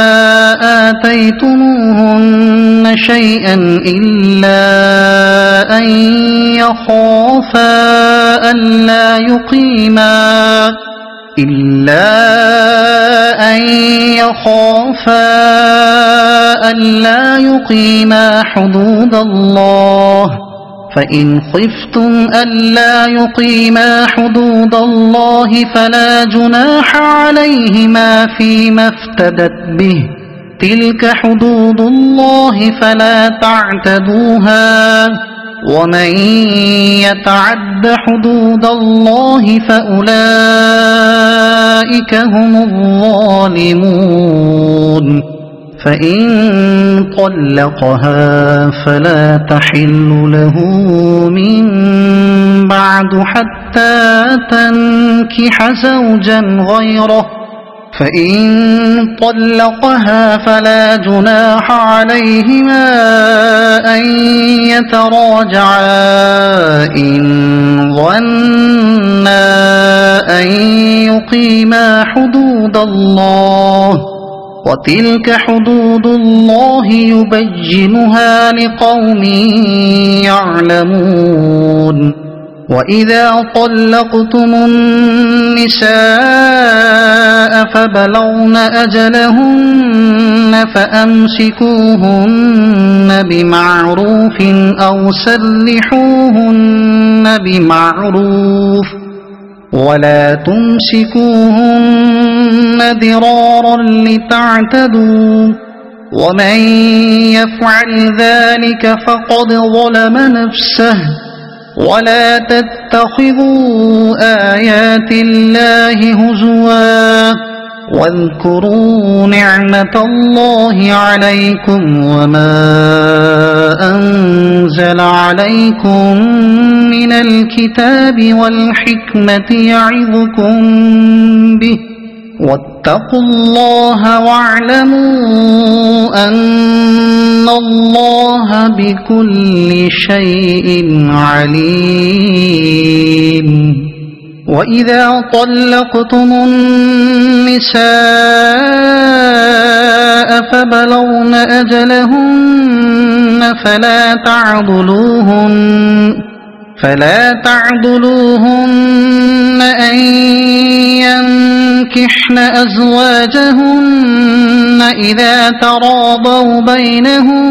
آتيتموهن شيئا إلا أن يخافا ألا يقيما إلا أن يخافا ألا يقيما حدود الله فإن خفتم ألا يقيما حدود الله فلا جناح عليهما فيما افتدت به تلك حدود الله فلا تعتدوها ومن يتعد حدود الله فأولئك هم الظالمون فإن طلقها فلا تحل له من بعد حتى تنكح زوجا غيره فإن طلقها فلا جناح عليهما أن يتراجعا إن ظنا أن يقيما حدود الله وتلك حدود الله يبينها لقوم يعلمون وإذا طلقتم النساء فبلغن أجلهن فأمسكوهن بمعروف أو سرحوهن بمعروف ولا تمسكوهن ضرارا لتعتدوا ومن يفعل ذلك فقد ظلم نفسه ولا تتخذوا آيات الله هزوا واذكروا نعمة الله عليكم وما أنزل عليكم من الكتاب والحكمة يعظكم به واتقوا الله واعلموا أن الله بكل شيء عليم. وإذا طلقتم النساء فبلغن أجلهن فلا تعضلوهن فلا تعضلوهن أن ينكحن أزواجهن إذا تراضوا بينهم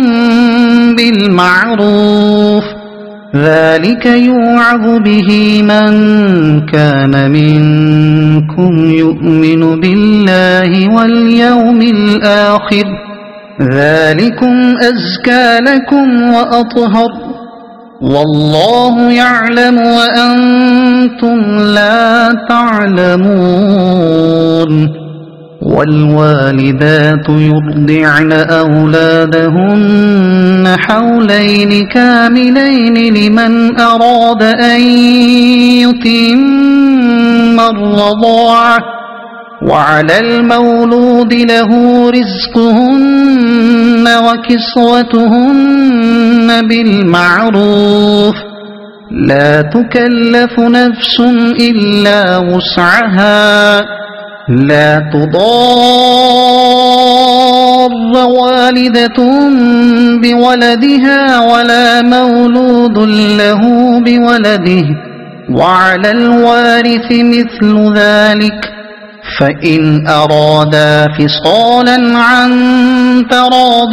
بالمعروف ذلك يوعظ به من كان منكم يؤمن بالله واليوم الآخر ذلكم أزكى لكم وأطهر والله يعلم وأنتم لا تعلمون. والوالدات يرضعن أولادهن حولين كاملين لمن أراد أن يتم الرضاعة وعلى المولود له رزقهن وكسوتهن بالمعروف لا تكلف نفس إلا وسعها لا تضار والدة بولدها ولا مولود له بولده وعلى الوارث مثل ذلك فإن أرادا فصالا عن تراض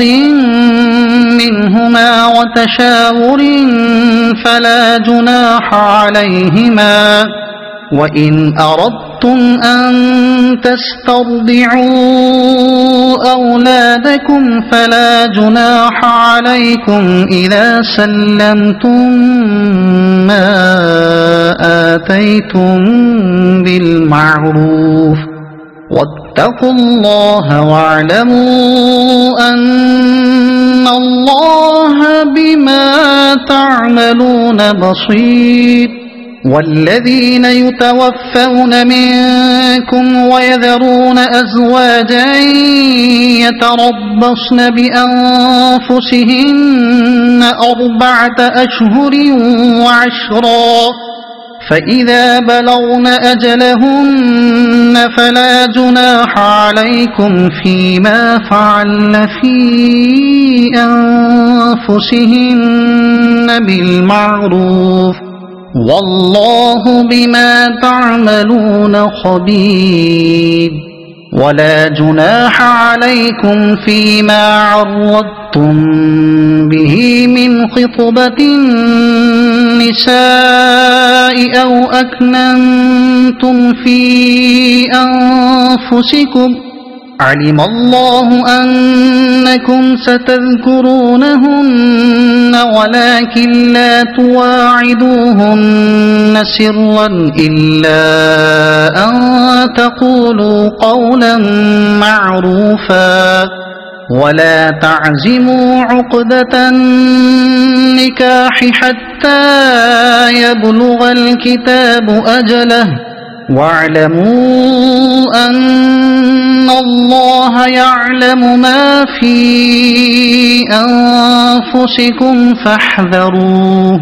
منهما وتشاور فلا جناح عليهما. وإن أردتم أن تسترضعوا أولادكم فلا جناح عليكم إذا سلمتم ما آتيتم بالمعروف واتقوا الله واعلموا أن الله بما تعملون بصير. والذين يتوفون منكم ويذرون أزواجا يتربصن بأنفسهن أربعة أشهر وعشرا فإذا بلغن أجلهن فلا جناح عليكم فيما فعلن في أنفسهن بالمعروف والله بما تعملون خبير. ولا جناح عليكم فيما عرضتم به من خطبة النساء أو أكننتم في أنفسكم علم الله أنكم ستذكرونهن ولكن لا تواعدوهن سرا إلا أن تقولوا قولا معروفا ولا تعزموا عقدة النكاح حتى يبلغ الكتاب أجله واعلموا أن الله يعلم ما في أنفسكم فاحذروه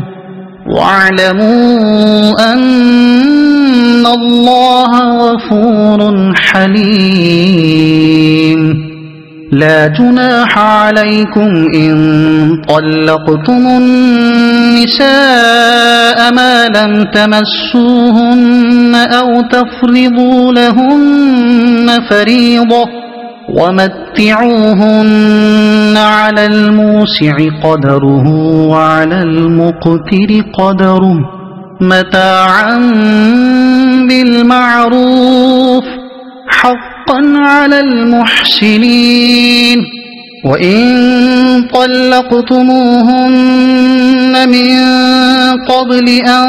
واعلموا أن الله غفور حليم. لا جناح عليكم إن طلقتم النساء ما لم تمسوهن أو تفرضوا لهن فريضة ومتعوهن على الموسع قدره وعلى المقتر قدره متاعا بالمعروف حقا على المحسنين. وإن طلقتموهن من قبل أن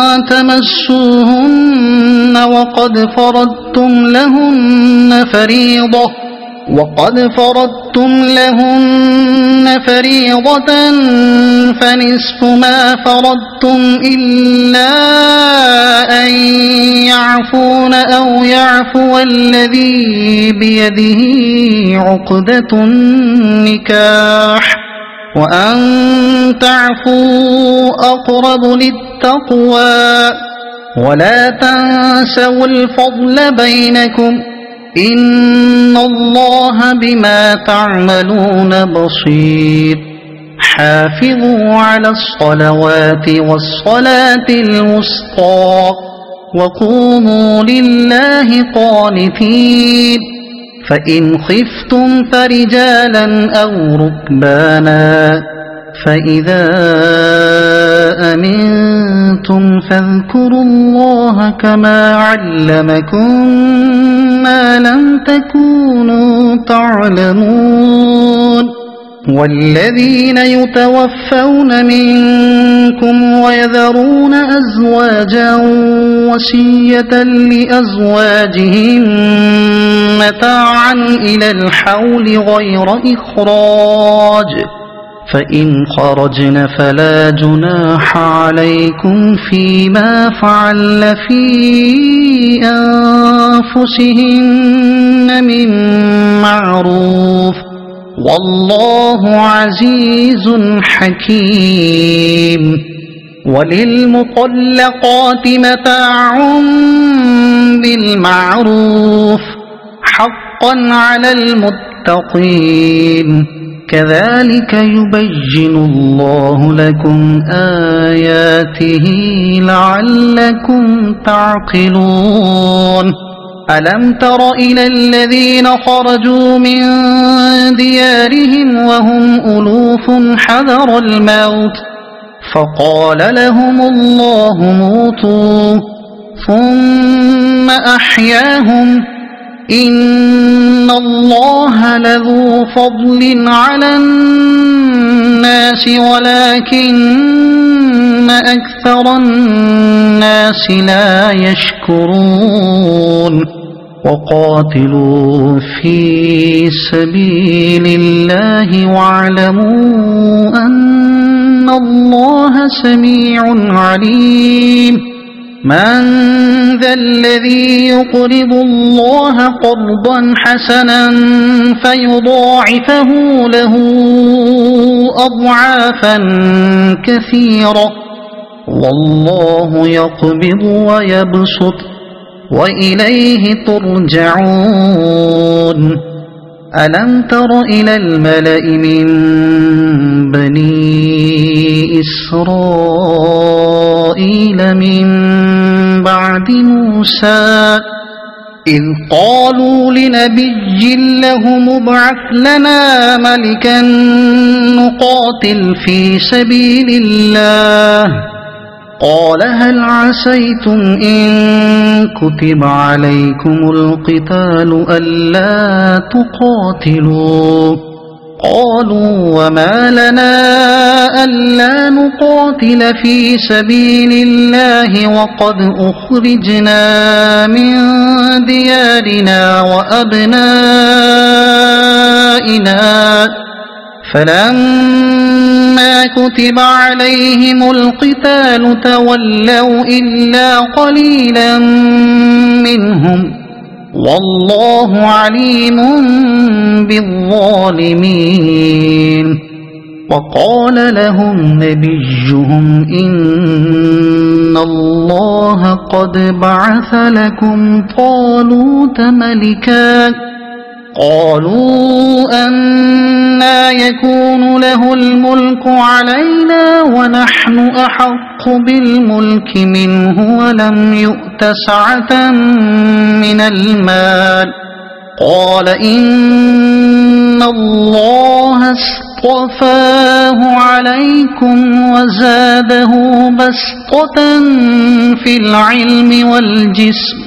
تمسوهن وقد فرضتم لهن فريضة وقد فرضتم لهن فريضة فنصف ما فرضتم إلا أن يعفون أو يعفو الذي بيده عقدة النكاح وأن تعفوا أقرب للتقوى ولا تنسوا الفضل بينكم إن الله بما تعملون بصير حافظوا على الصلوات والصلاة الوسطى وقوموا لله قانتين فإن خفتم فرجالا أو ركبانا فإذا أمنتم فاذكروا الله كما علمكم ما لم تكونوا تعلمون والذين يتوفون منكم ويذرون أزواجا وصية لأزواجهم متاعا إلى الحول غير إخراج فإن خرجن فلا جناح عليكم فيما فعل في أنفسهن من معروف والله عزيز حكيم وللمطلقات متاع بالمعروف حقا على المتقين كذلك يبين الله لكم آياته لعلكم تعقلون ألم تر إلى الذين خرجوا من ديارهم وهم ألوف حذر الموت فقال لهم الله موتوا ثم أحياهم إن الله لذو فضل على الناس ولكن أكثر الناس لا يشكرون وقاتلوا في سبيل الله واعلموا أن الله سميع عليم من ذا الذي يقرض الله قرضا حسنا فيضاعفه له أضعافا كثيرة والله يقبض ويبسط وإليه ترجعون ألم تر إلى الملأ من بني إسرائيل من بعد موسى إذ قالوا لنبي له مبعث لنا ملكا نقاتل في سبيل الله قال هل عسيتم إن كتب عليكم القتال ألا تقاتلوا قالوا وما لنا ألا نقاتل في سبيل الله وقد أخرجنا من ديارنا وأبنائنا فلما كتب عليهم القتال تولوا إلا قليلا منهم والله عليم بالظالمين وقال لهم نبيهم إن الله قد بعث لكم طالوت ملكا قالوا أنى يكون له الملك علينا ونحن أحق بالملك منه ولم يؤت سعة من المال قال إن الله اصطفاه عليكم وزاده بسطة في العلم والجسم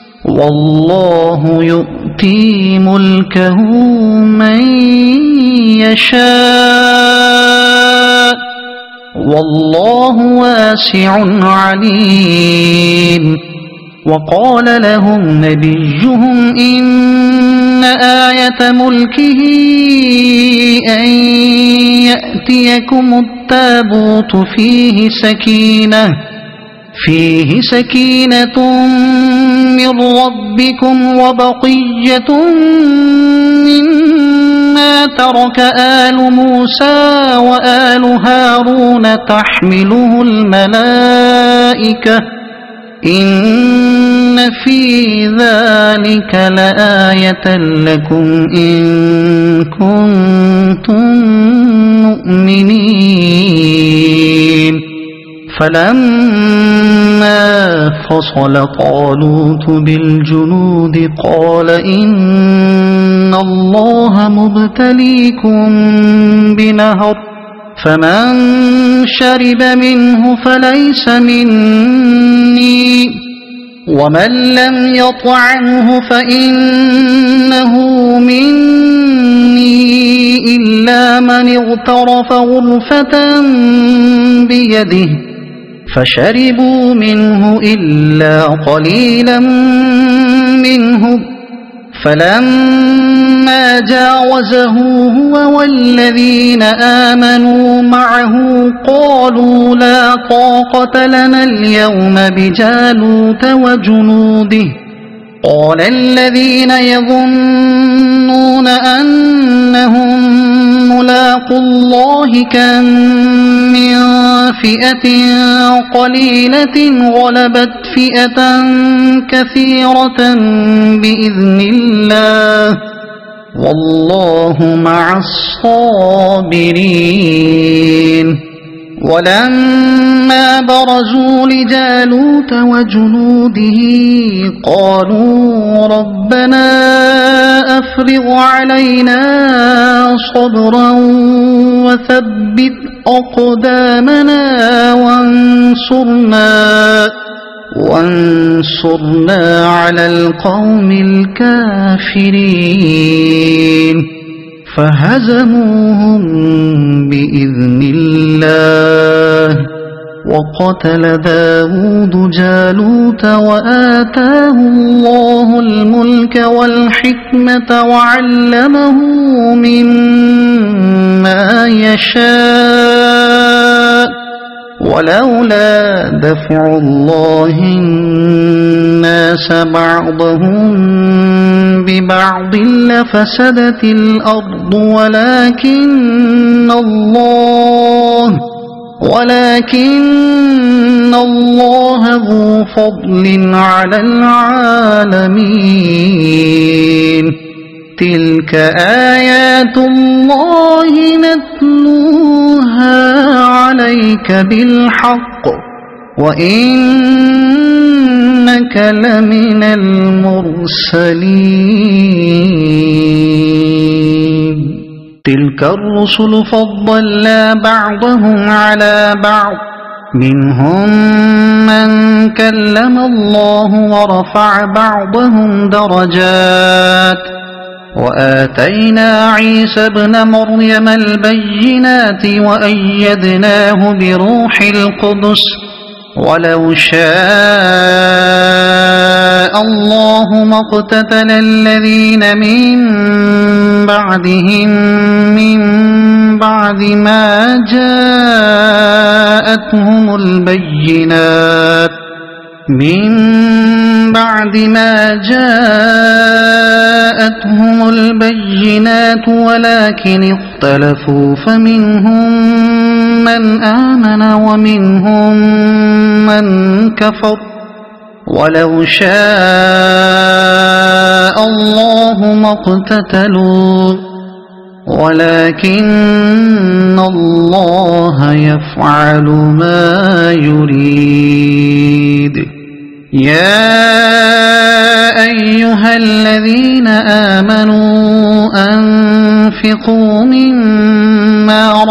والله يؤتي ملكه من يشاء والله واسع عليم. وقال لهم نبيهم إن آية ملكه أن يأتيكم التابوت فيه سكينة فيه سكينة من ربكم وبقية مما ترك آل موسى وآل هارون تحمله الملائكة إن في ذلك لآية لكم إن كنتم مؤمنين. فلما فصل طالوت بالجنود قال إن الله مبتليكم بنهر فمن شرب منه فليس مني ومن لم يطعمه فإنه مني إلا من اغترف غرفة بيده فشربوا منه إلا قليلا منهم. فلما جاوزه هو والذين آمنوا معه قالوا لا طاقة لنا اليوم بجالوت وجنوده. قال الذين يظنون أنهم ملاقو الله كم من فئة قليلة غلبت فئة كثيرة بإذن الله والله مع الصابرين. ولما برزوا لجالوت وجنوده قالوا ربنا أفرغ علينا صبرا وثبت أقدامنا وانصرنا وانصرنا على القوم الكافرين. فهزموهم بإذن الله وقتل داود جالوت وآتاه الله الملك والحكمة وعلمه مما يشاء ولولا دفع الله الناس بعضهم ببعض لفسدت الأرض ولكن الله ولكن الله ذو فضل على العالمين. تلك آيات الله نتلوها عليك بالحق وإنك لمن المرسلين. تلك الرسل فضلنا بعضهم على بعض منهم من كلم الله ورفع بعضهم درجات وآتينا عيسى ابن مريم البينات وأيدناه بروح القدس ولو شاء الله ما اقتتل الذين من بعدهم من بعد ما جاءتهم البينات من بعد ما جاءتهم البينات ولكن اختلفوا فمنهم من آمن ومنهم من كفر ولو شاء الله ما اقتتلوا ولكن الله يفعل ما يريد. يا أيها الذين آمنوا أنفقوا مما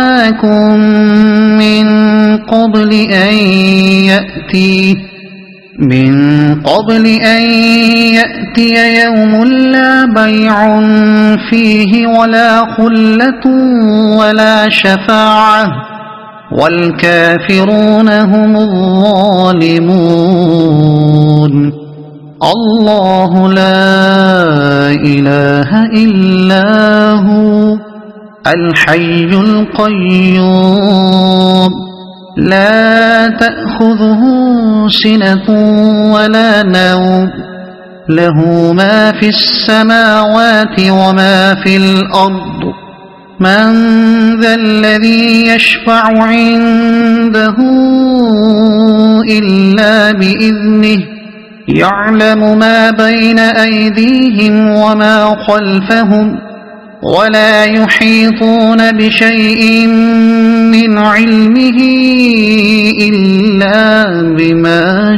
رزقناكم من قبل أن يأتي من قبل أن يأتي يوم لا بيع فيه ولا خلة ولا شفاعة والكافرون هم الظالمون. الله لا إله إلا هو الحي القيوم لا تأخذه سنة ولا نوم له ما في السماوات وما في الأرض. من ذا الذي يشفع عنده إلا بإذنه يعلم ما بين أيديهم وما خلفهم ولا يحيطون بشيء من علمه إلا بما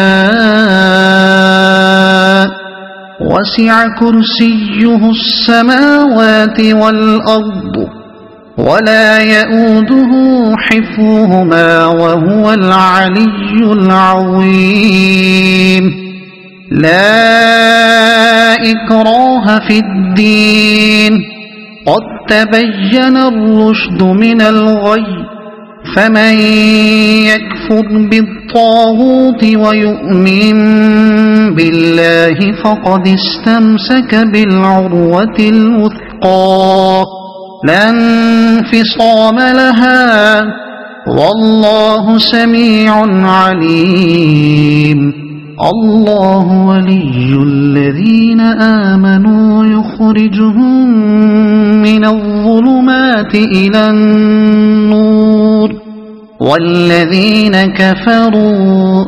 شاء وسع كرسيه السماوات والأرض ولا يؤوده حفظهما وهو العلي العظيم. لا إكراه في الدين قد تبين الرشد من الغي فمن يكفر بالطاغوت ويؤمن بالله فقد استمسك بالعروة الوثقى لا انفصام لها والله سميع عليم. الله ولي الذين آمنوا يخرجهم من الظلمات إلى النور والذين كفروا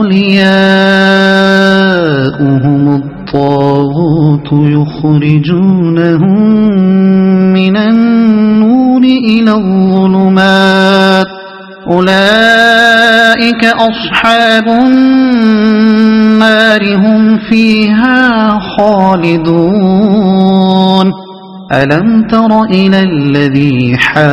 أولياؤهم الطاغوت يخرجونهم من النور إلى الظلمات أولئك أصحاب النار هم فيها خالدون. ألم تر إلى الذي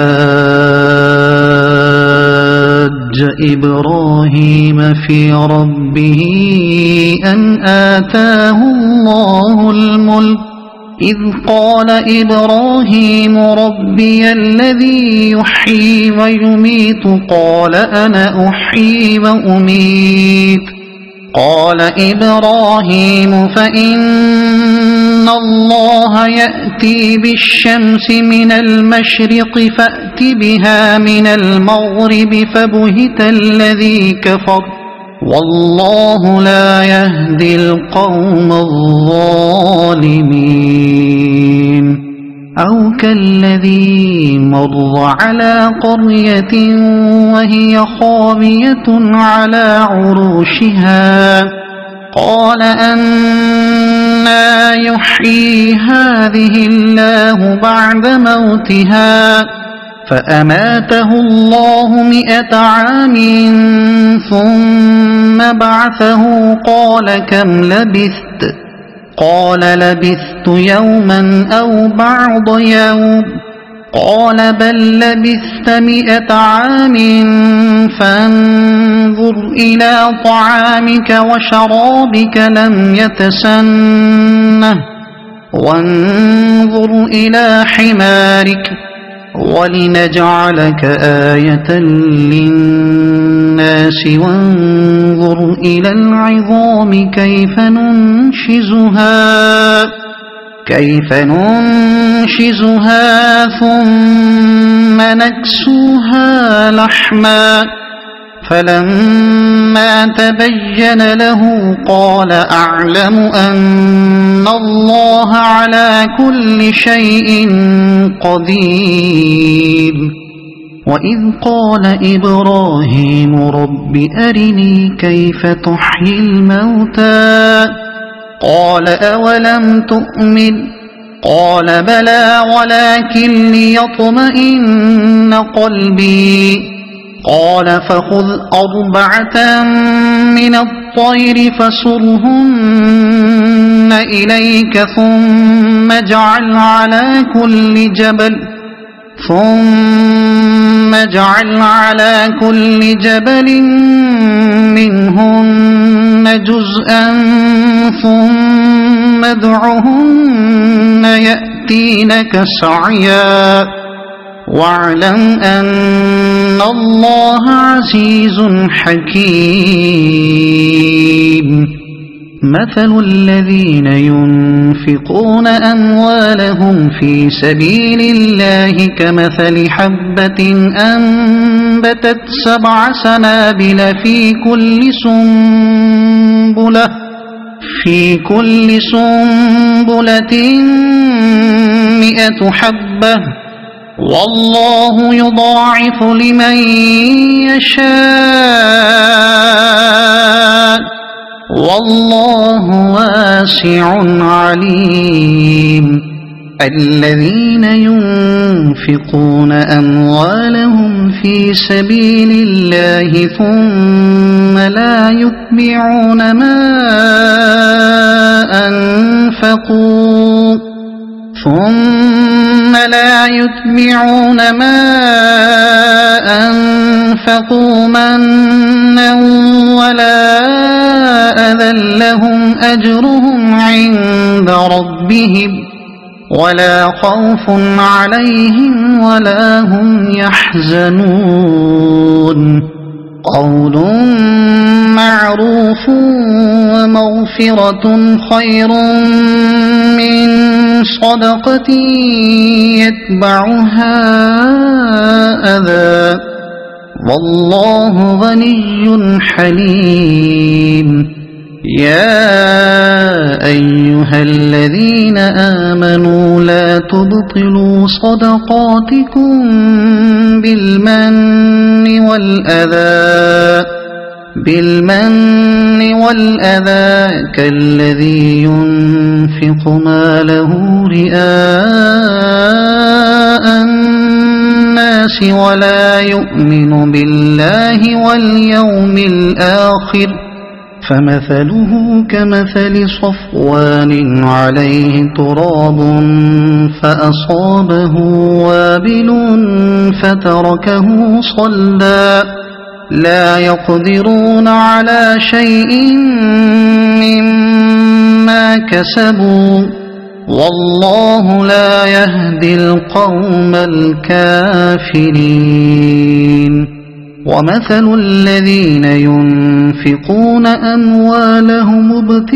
حاج إبراهيم في ربه أن آتاه الله الملك إذ قال إبراهيم ربي الذي يحيي ويميت قال أنا أحيي وأميت قال إبراهيم فإن الله يأتي بالشمس من المشرق فأت بها من المغرب فبهت الذي كفر والله لا يهدي القوم الظالمين. أو كالذي مر على قرية وهي خاوية على عروشها قال أنى يحيي هذه الله بعد موتها فأماته الله مئة عام ثم بعثه قال كم لبثت قال لبثت يوما أو بعض يوم قال بل لبثت مئة عام فانظر إلى طعامك وشرابك لم يتسنه وانظر إلى حمارك ولنجعلك آية للناس وانظر إلى العظام كيف ننشزها كيف ننشزها ثم نكسوها لحما فلما تبين له قال أعلم أن الله على كل شيء قدير. وإذ قال إبراهيم رب أرني كيف تحيي الموتى قال أولم تؤمن قال بلى ولكن ليطمئن قلبي قال فخذ أربعة من الطير فصرهن إليك ثم اجعل على كل جبل ثم اجعل على كل جبل منهن جزءا ثم ادعهن يأتينك سعيا واعلم أن الله عزيز حكيم مثل الذين ينفقون أموالهم في سبيل الله كمثل حبة أنبتت سبع سنابل في كل سنبلة في كل سنبلة مئة حبة والله يضاعف لمن يشاء والله واسع عليم الذين ينفقون أموالهم في سبيل الله ثم لا يتبعون ما أنفقوا ثم لا يتبعون ما أنفقوا منا ولا أذى لهم أجرهم عند ربهم ولا خوف عليهم ولا هم يحزنون قول معروف ومغفرة خير من صدقة يتبعها أذى والله غني حليم يا أيها الذين آمنوا لا تبطلوا صدقاتكم بالمن والأذى بالمن والأذى كالذي ينفق ماله رئاء الناس ولا يؤمن بالله واليوم الآخر فمثله كمثل صفوان عليه تراب فأصابه وابل فتركه صلدا لا يقدرون على شيء مما كسبوا والله لا يهدي القوم الكافرين ومثل الذين ينفقون أموالهم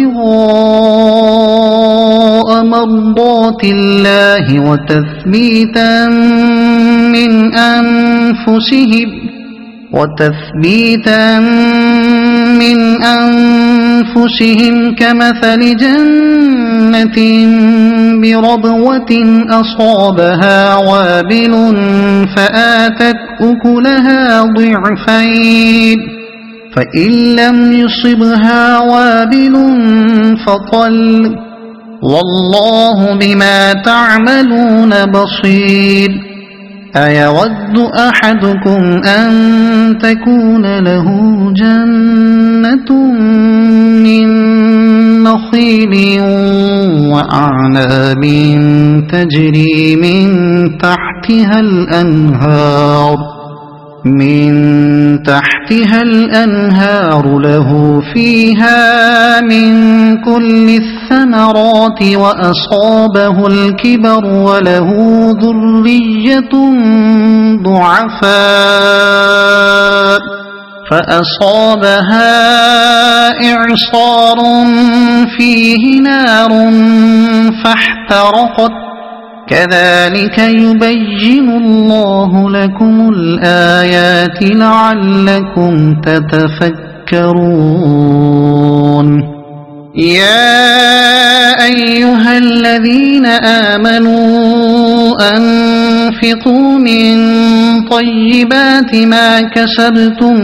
ابتغاء مرضات الله وتثبيتا من أنفسهم وتثبيتا من أنفسهم كمثل جنة بربوة أصابها وابل فآتت أكلها ضعفين فإن لم يصبها وابل فطل والله بما تعملون بصير أيود أحدكم أن تكون له جنة من نخيل وأعناب تجري من تحتها الأنهار من تحتها الأنهار له فيها من كل الثمرات وأصابه الكبر وله ذرية ضعفاء فأصابها إعصار فيه نار فاحترقت كذلك يبين الله لكم الآيات لعلكم تتفكرون يا أيها الذين آمنوا أنفقوا من طيبات ما كسبتم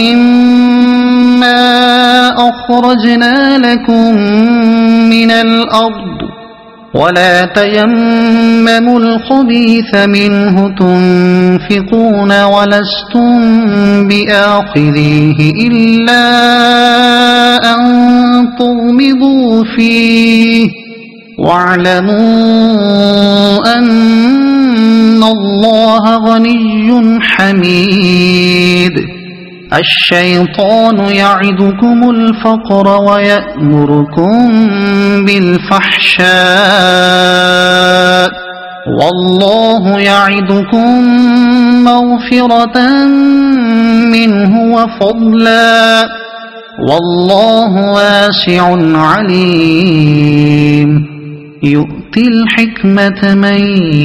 ومما أخرجنا لكم من الأرض ولا تيمموا الخبيث منه تنفقون ولستم بآخذيه إلا أن تغمضوا فيه واعلموا أن الله غني حليم حميد الشيطان يعدكم الفقر ويأمركم بالفحشاء والله يعدكم مغفرة منه وفضلا والله واسع عليم يؤتي الحكمة من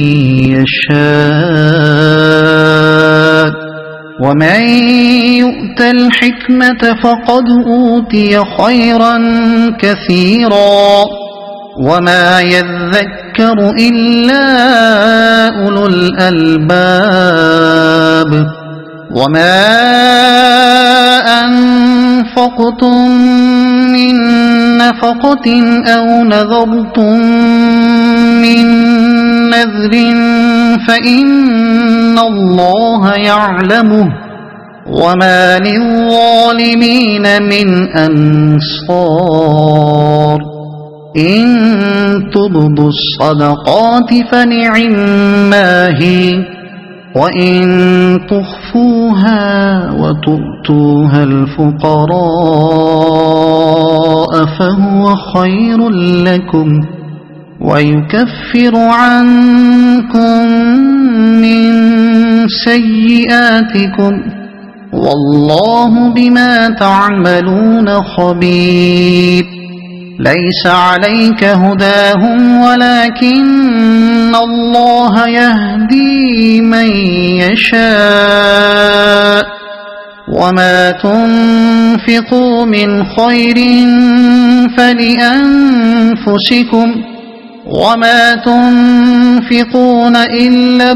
يشاء ومن يؤت الحكمة فقد أوتي خيرا كثيرا وما يذكر إلا أولو الألباب وما أنفقتم من نفقة أو نذرتم من نذر فإن الله يعلمه وما للظالمين من أنصار إن تبدوا الصدقات فنعما هي وإن تخفوها وتؤتوها الفقراء فهو خير لكم ويكفر عنكم من سيئاتكم والله بما تعملون خبير ليس عليك هداهم ولكن الله يهدي من يشاء وما تنفقوا من خير فلأنفسكم وما تنفقون إلا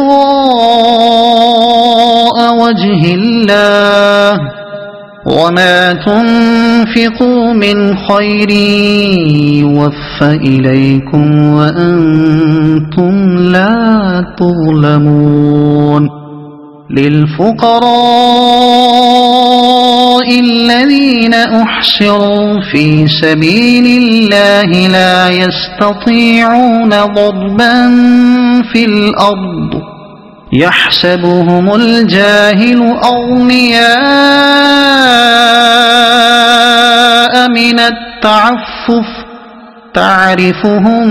ابتغاء وجه الله وما تنفقوا من خير يوفى إليكم وأنتم لا تظلمون للفقراء الذين أحصروا في سبيل الله لا يستطيعون ضربا في الأرض يحسبهم الجاهل أغنياء من التعفف تعرفهم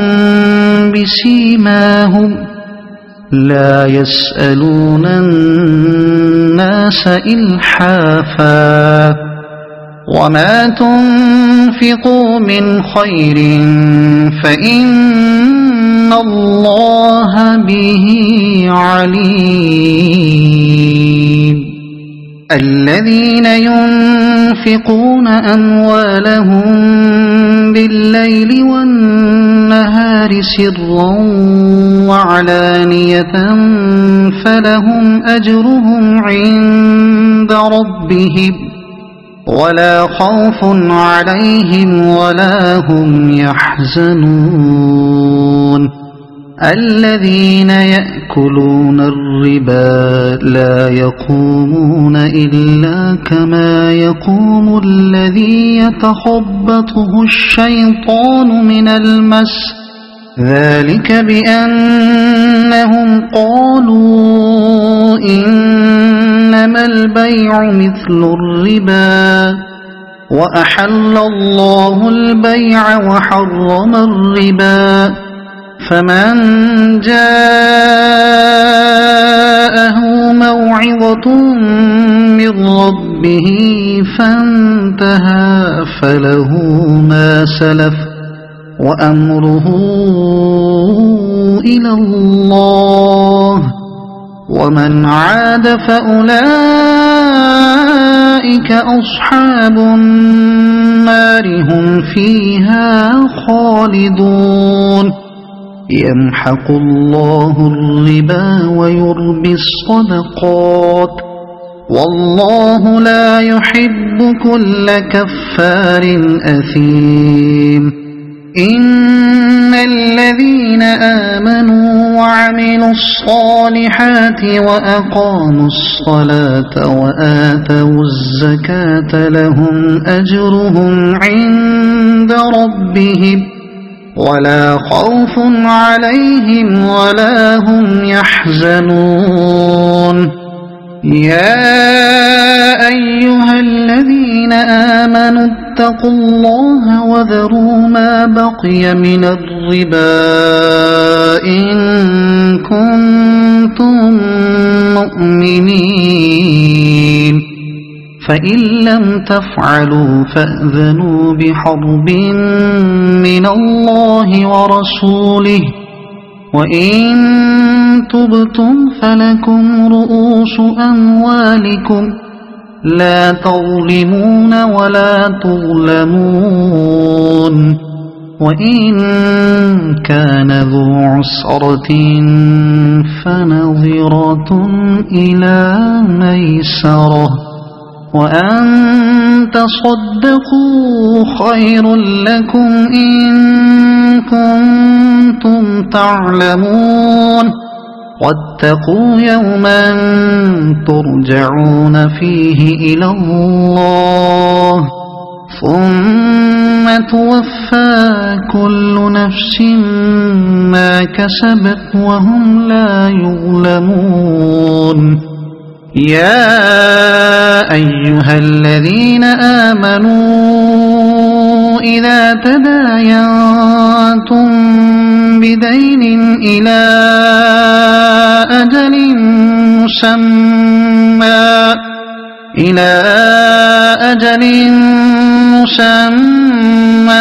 بسيماهم لا يسألون الناس إلحافا وما تنفقوا من خير فإن الله به عليم الذين ينفقون أموالهم بالليل والنهار سرا وعلانية فلهم أجرهم عند ربهم ولا خوف عليهم ولا هم يحزنون الذين يأكلون الربا لا يقومون إلا كما يقوم الذي يتخبطه الشيطان من المس ذلك بأنهم قالوا إنما البيع مثل الربا وأحل الله البيع وحرم الربا فمن جاءه موعظة من ربه فانتهى فله ما سلف وأمره إلى الله ومن عاد فأولئك أصحاب النار هم فيها خالدون يمحق الله الربا ويربي الصدقات والله لا يحب كل كفار أثيم إن الذين آمنوا وعملوا الصالحات وأقاموا الصلاة وآتوا الزكاة لهم أجرهم عند ربهم ولا خوف عليهم ولا هم يحزنون يا أيها الذين آمنوا اتقوا الله وذروا ما بقي من الربا إن كنتم مؤمنين فإن لم تفعلوا فأذنوا بحرب من الله ورسوله وإن تبتم فلكم رؤوس أموالكم لا تظلمون ولا تظلمون وإن كان ذو عسرة فنظرة إلى ميسرة وأن تصدقوا خير لكم إن كنتم تعلمون واتقوا يوما ترجعون فيه إلى الله ثم توفى كل نفس ما كسبت وهم لا يظلمون يا أيها الذين آمنوا إذا تداينتم بدين إلى أجل مسمى إلى أجل مسمى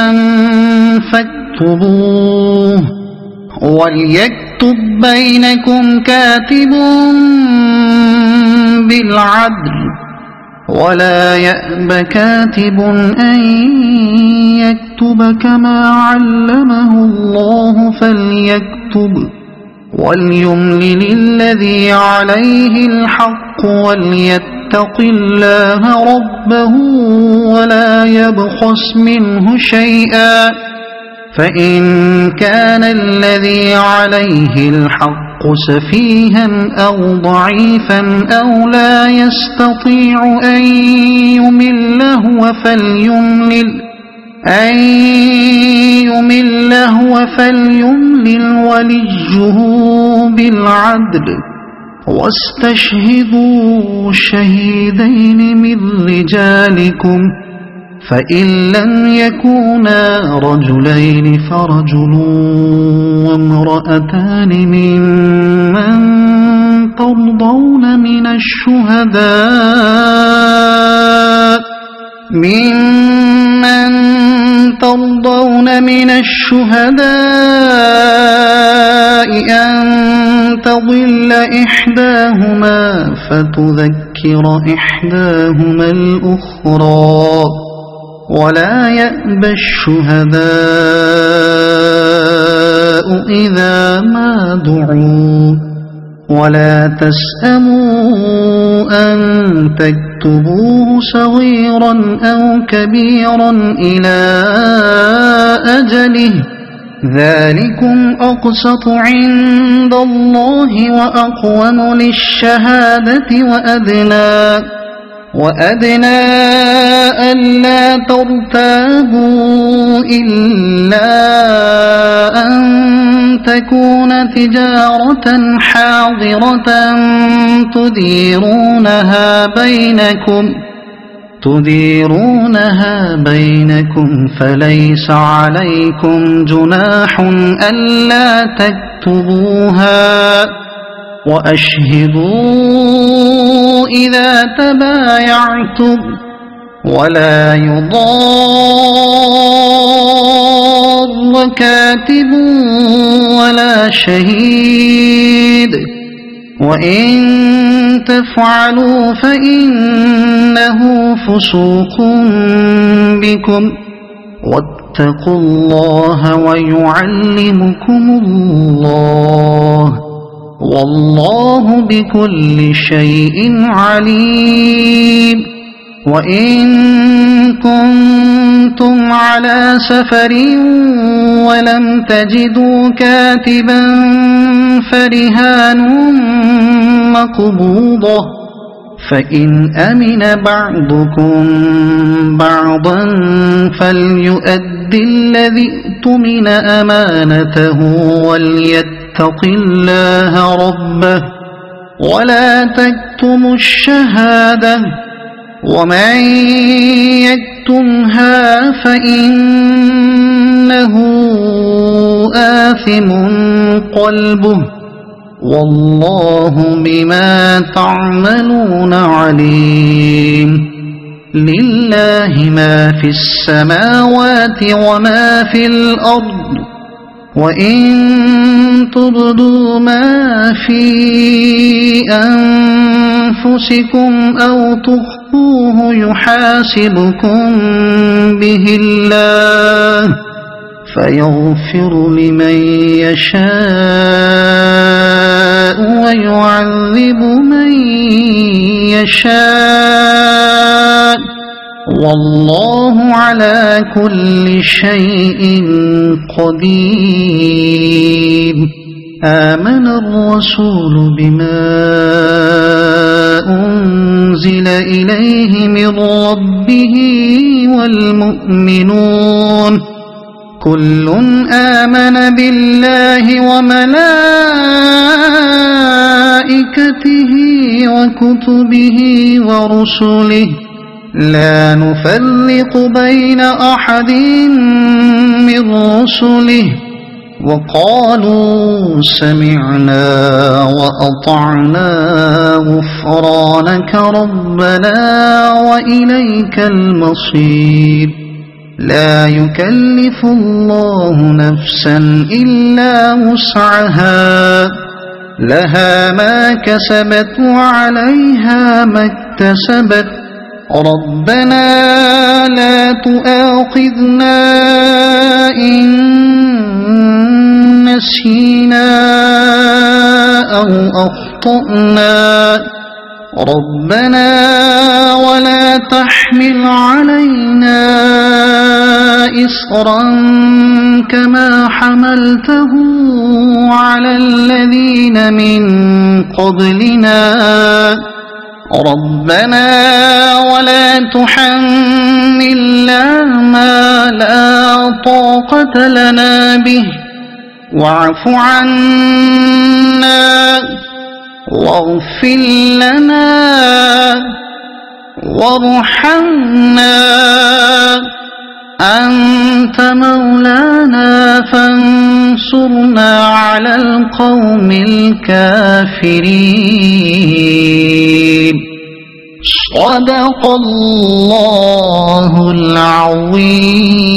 فاكتبوه وليكتب بينكم كاتب بالعدل ولا يأب كاتب أن يكتب كما علمه الله فليكتب وليملل الذي عليه الحق وليتق الله ربه ولا يبخس منه شيئا فإن كان الذي عليه الحق سفيها أو ضعيفا أو لا يستطيع أن يمله فليملل أن يمله فليملل وليه بالعدل واستشهدوا شهيدين من رجالكم فإن لم يكونا رجلين فرجل وامرأتان ممن ترضون من الشهداء ممن ترضون من الشهداء أن تضل إحداهما فتذكر إحداهما الأخرى ولا يأبى الشهداء إذا ما دعوا ولا تسأموا أن تكتبوه صغيرا أو كبيرا إلى أجله ذلكم أقسط عند الله وأقوم للشهادة وأدنى وأدنى ألا ترتابوا إلا أن تكون تجارة حاضرة تديرونها بينكم تديرونها بينكم فليس عليكم جناح ألا تكتبوها وأشهدوا إذا تبايعتم ولا يضار كاتب ولا شهيد وإن تفعلوا فإنه فسوق بكم واتقوا الله ويعلمكم الله والله بكل شيء عليم وإن كنتم على سفر ولم تجدوا كاتبا فرهان مقبوضة فإن أمن بعضكم بعضا فليؤد الذي اؤتمن أمانته وليتق الله ربه ولا تكتموا الشهادة ومن يكتمها فإنه آثم قلبه والله بما تعملون عليم. لله ما في السماوات وما في الأرض وإن تبدوا ما في أنفسكم أو تخفوه يحاسبكم به الله فيغفر لمن يشاء ويعذب من يشاء والله على كل شيء قدير. آمن الرسول بما أنزل إليه من ربه والمؤمنون كل آمن بالله وملائكته وكتبه ورسله لا نفرق بين أحد من رسله وقالوا سمعنا وأطعنا غفرانك ربنا وإليك المصير. لا يكلف الله نفسا إلا وسعها لها ما كسبت وعليها ما اكتسبت ربنا لا تؤاخذنا إن نسينا أو أخطأنا ربنا ولا تحمل علينا إصرا كما حملته على الذين من قبلنا ربنا ولا تحملنا ما لا طاقة لنا به واعف عنا واغفر لنا وارحمنا أنت مولانا فانصرنا على القوم الكافرين. صدق الله العظيم.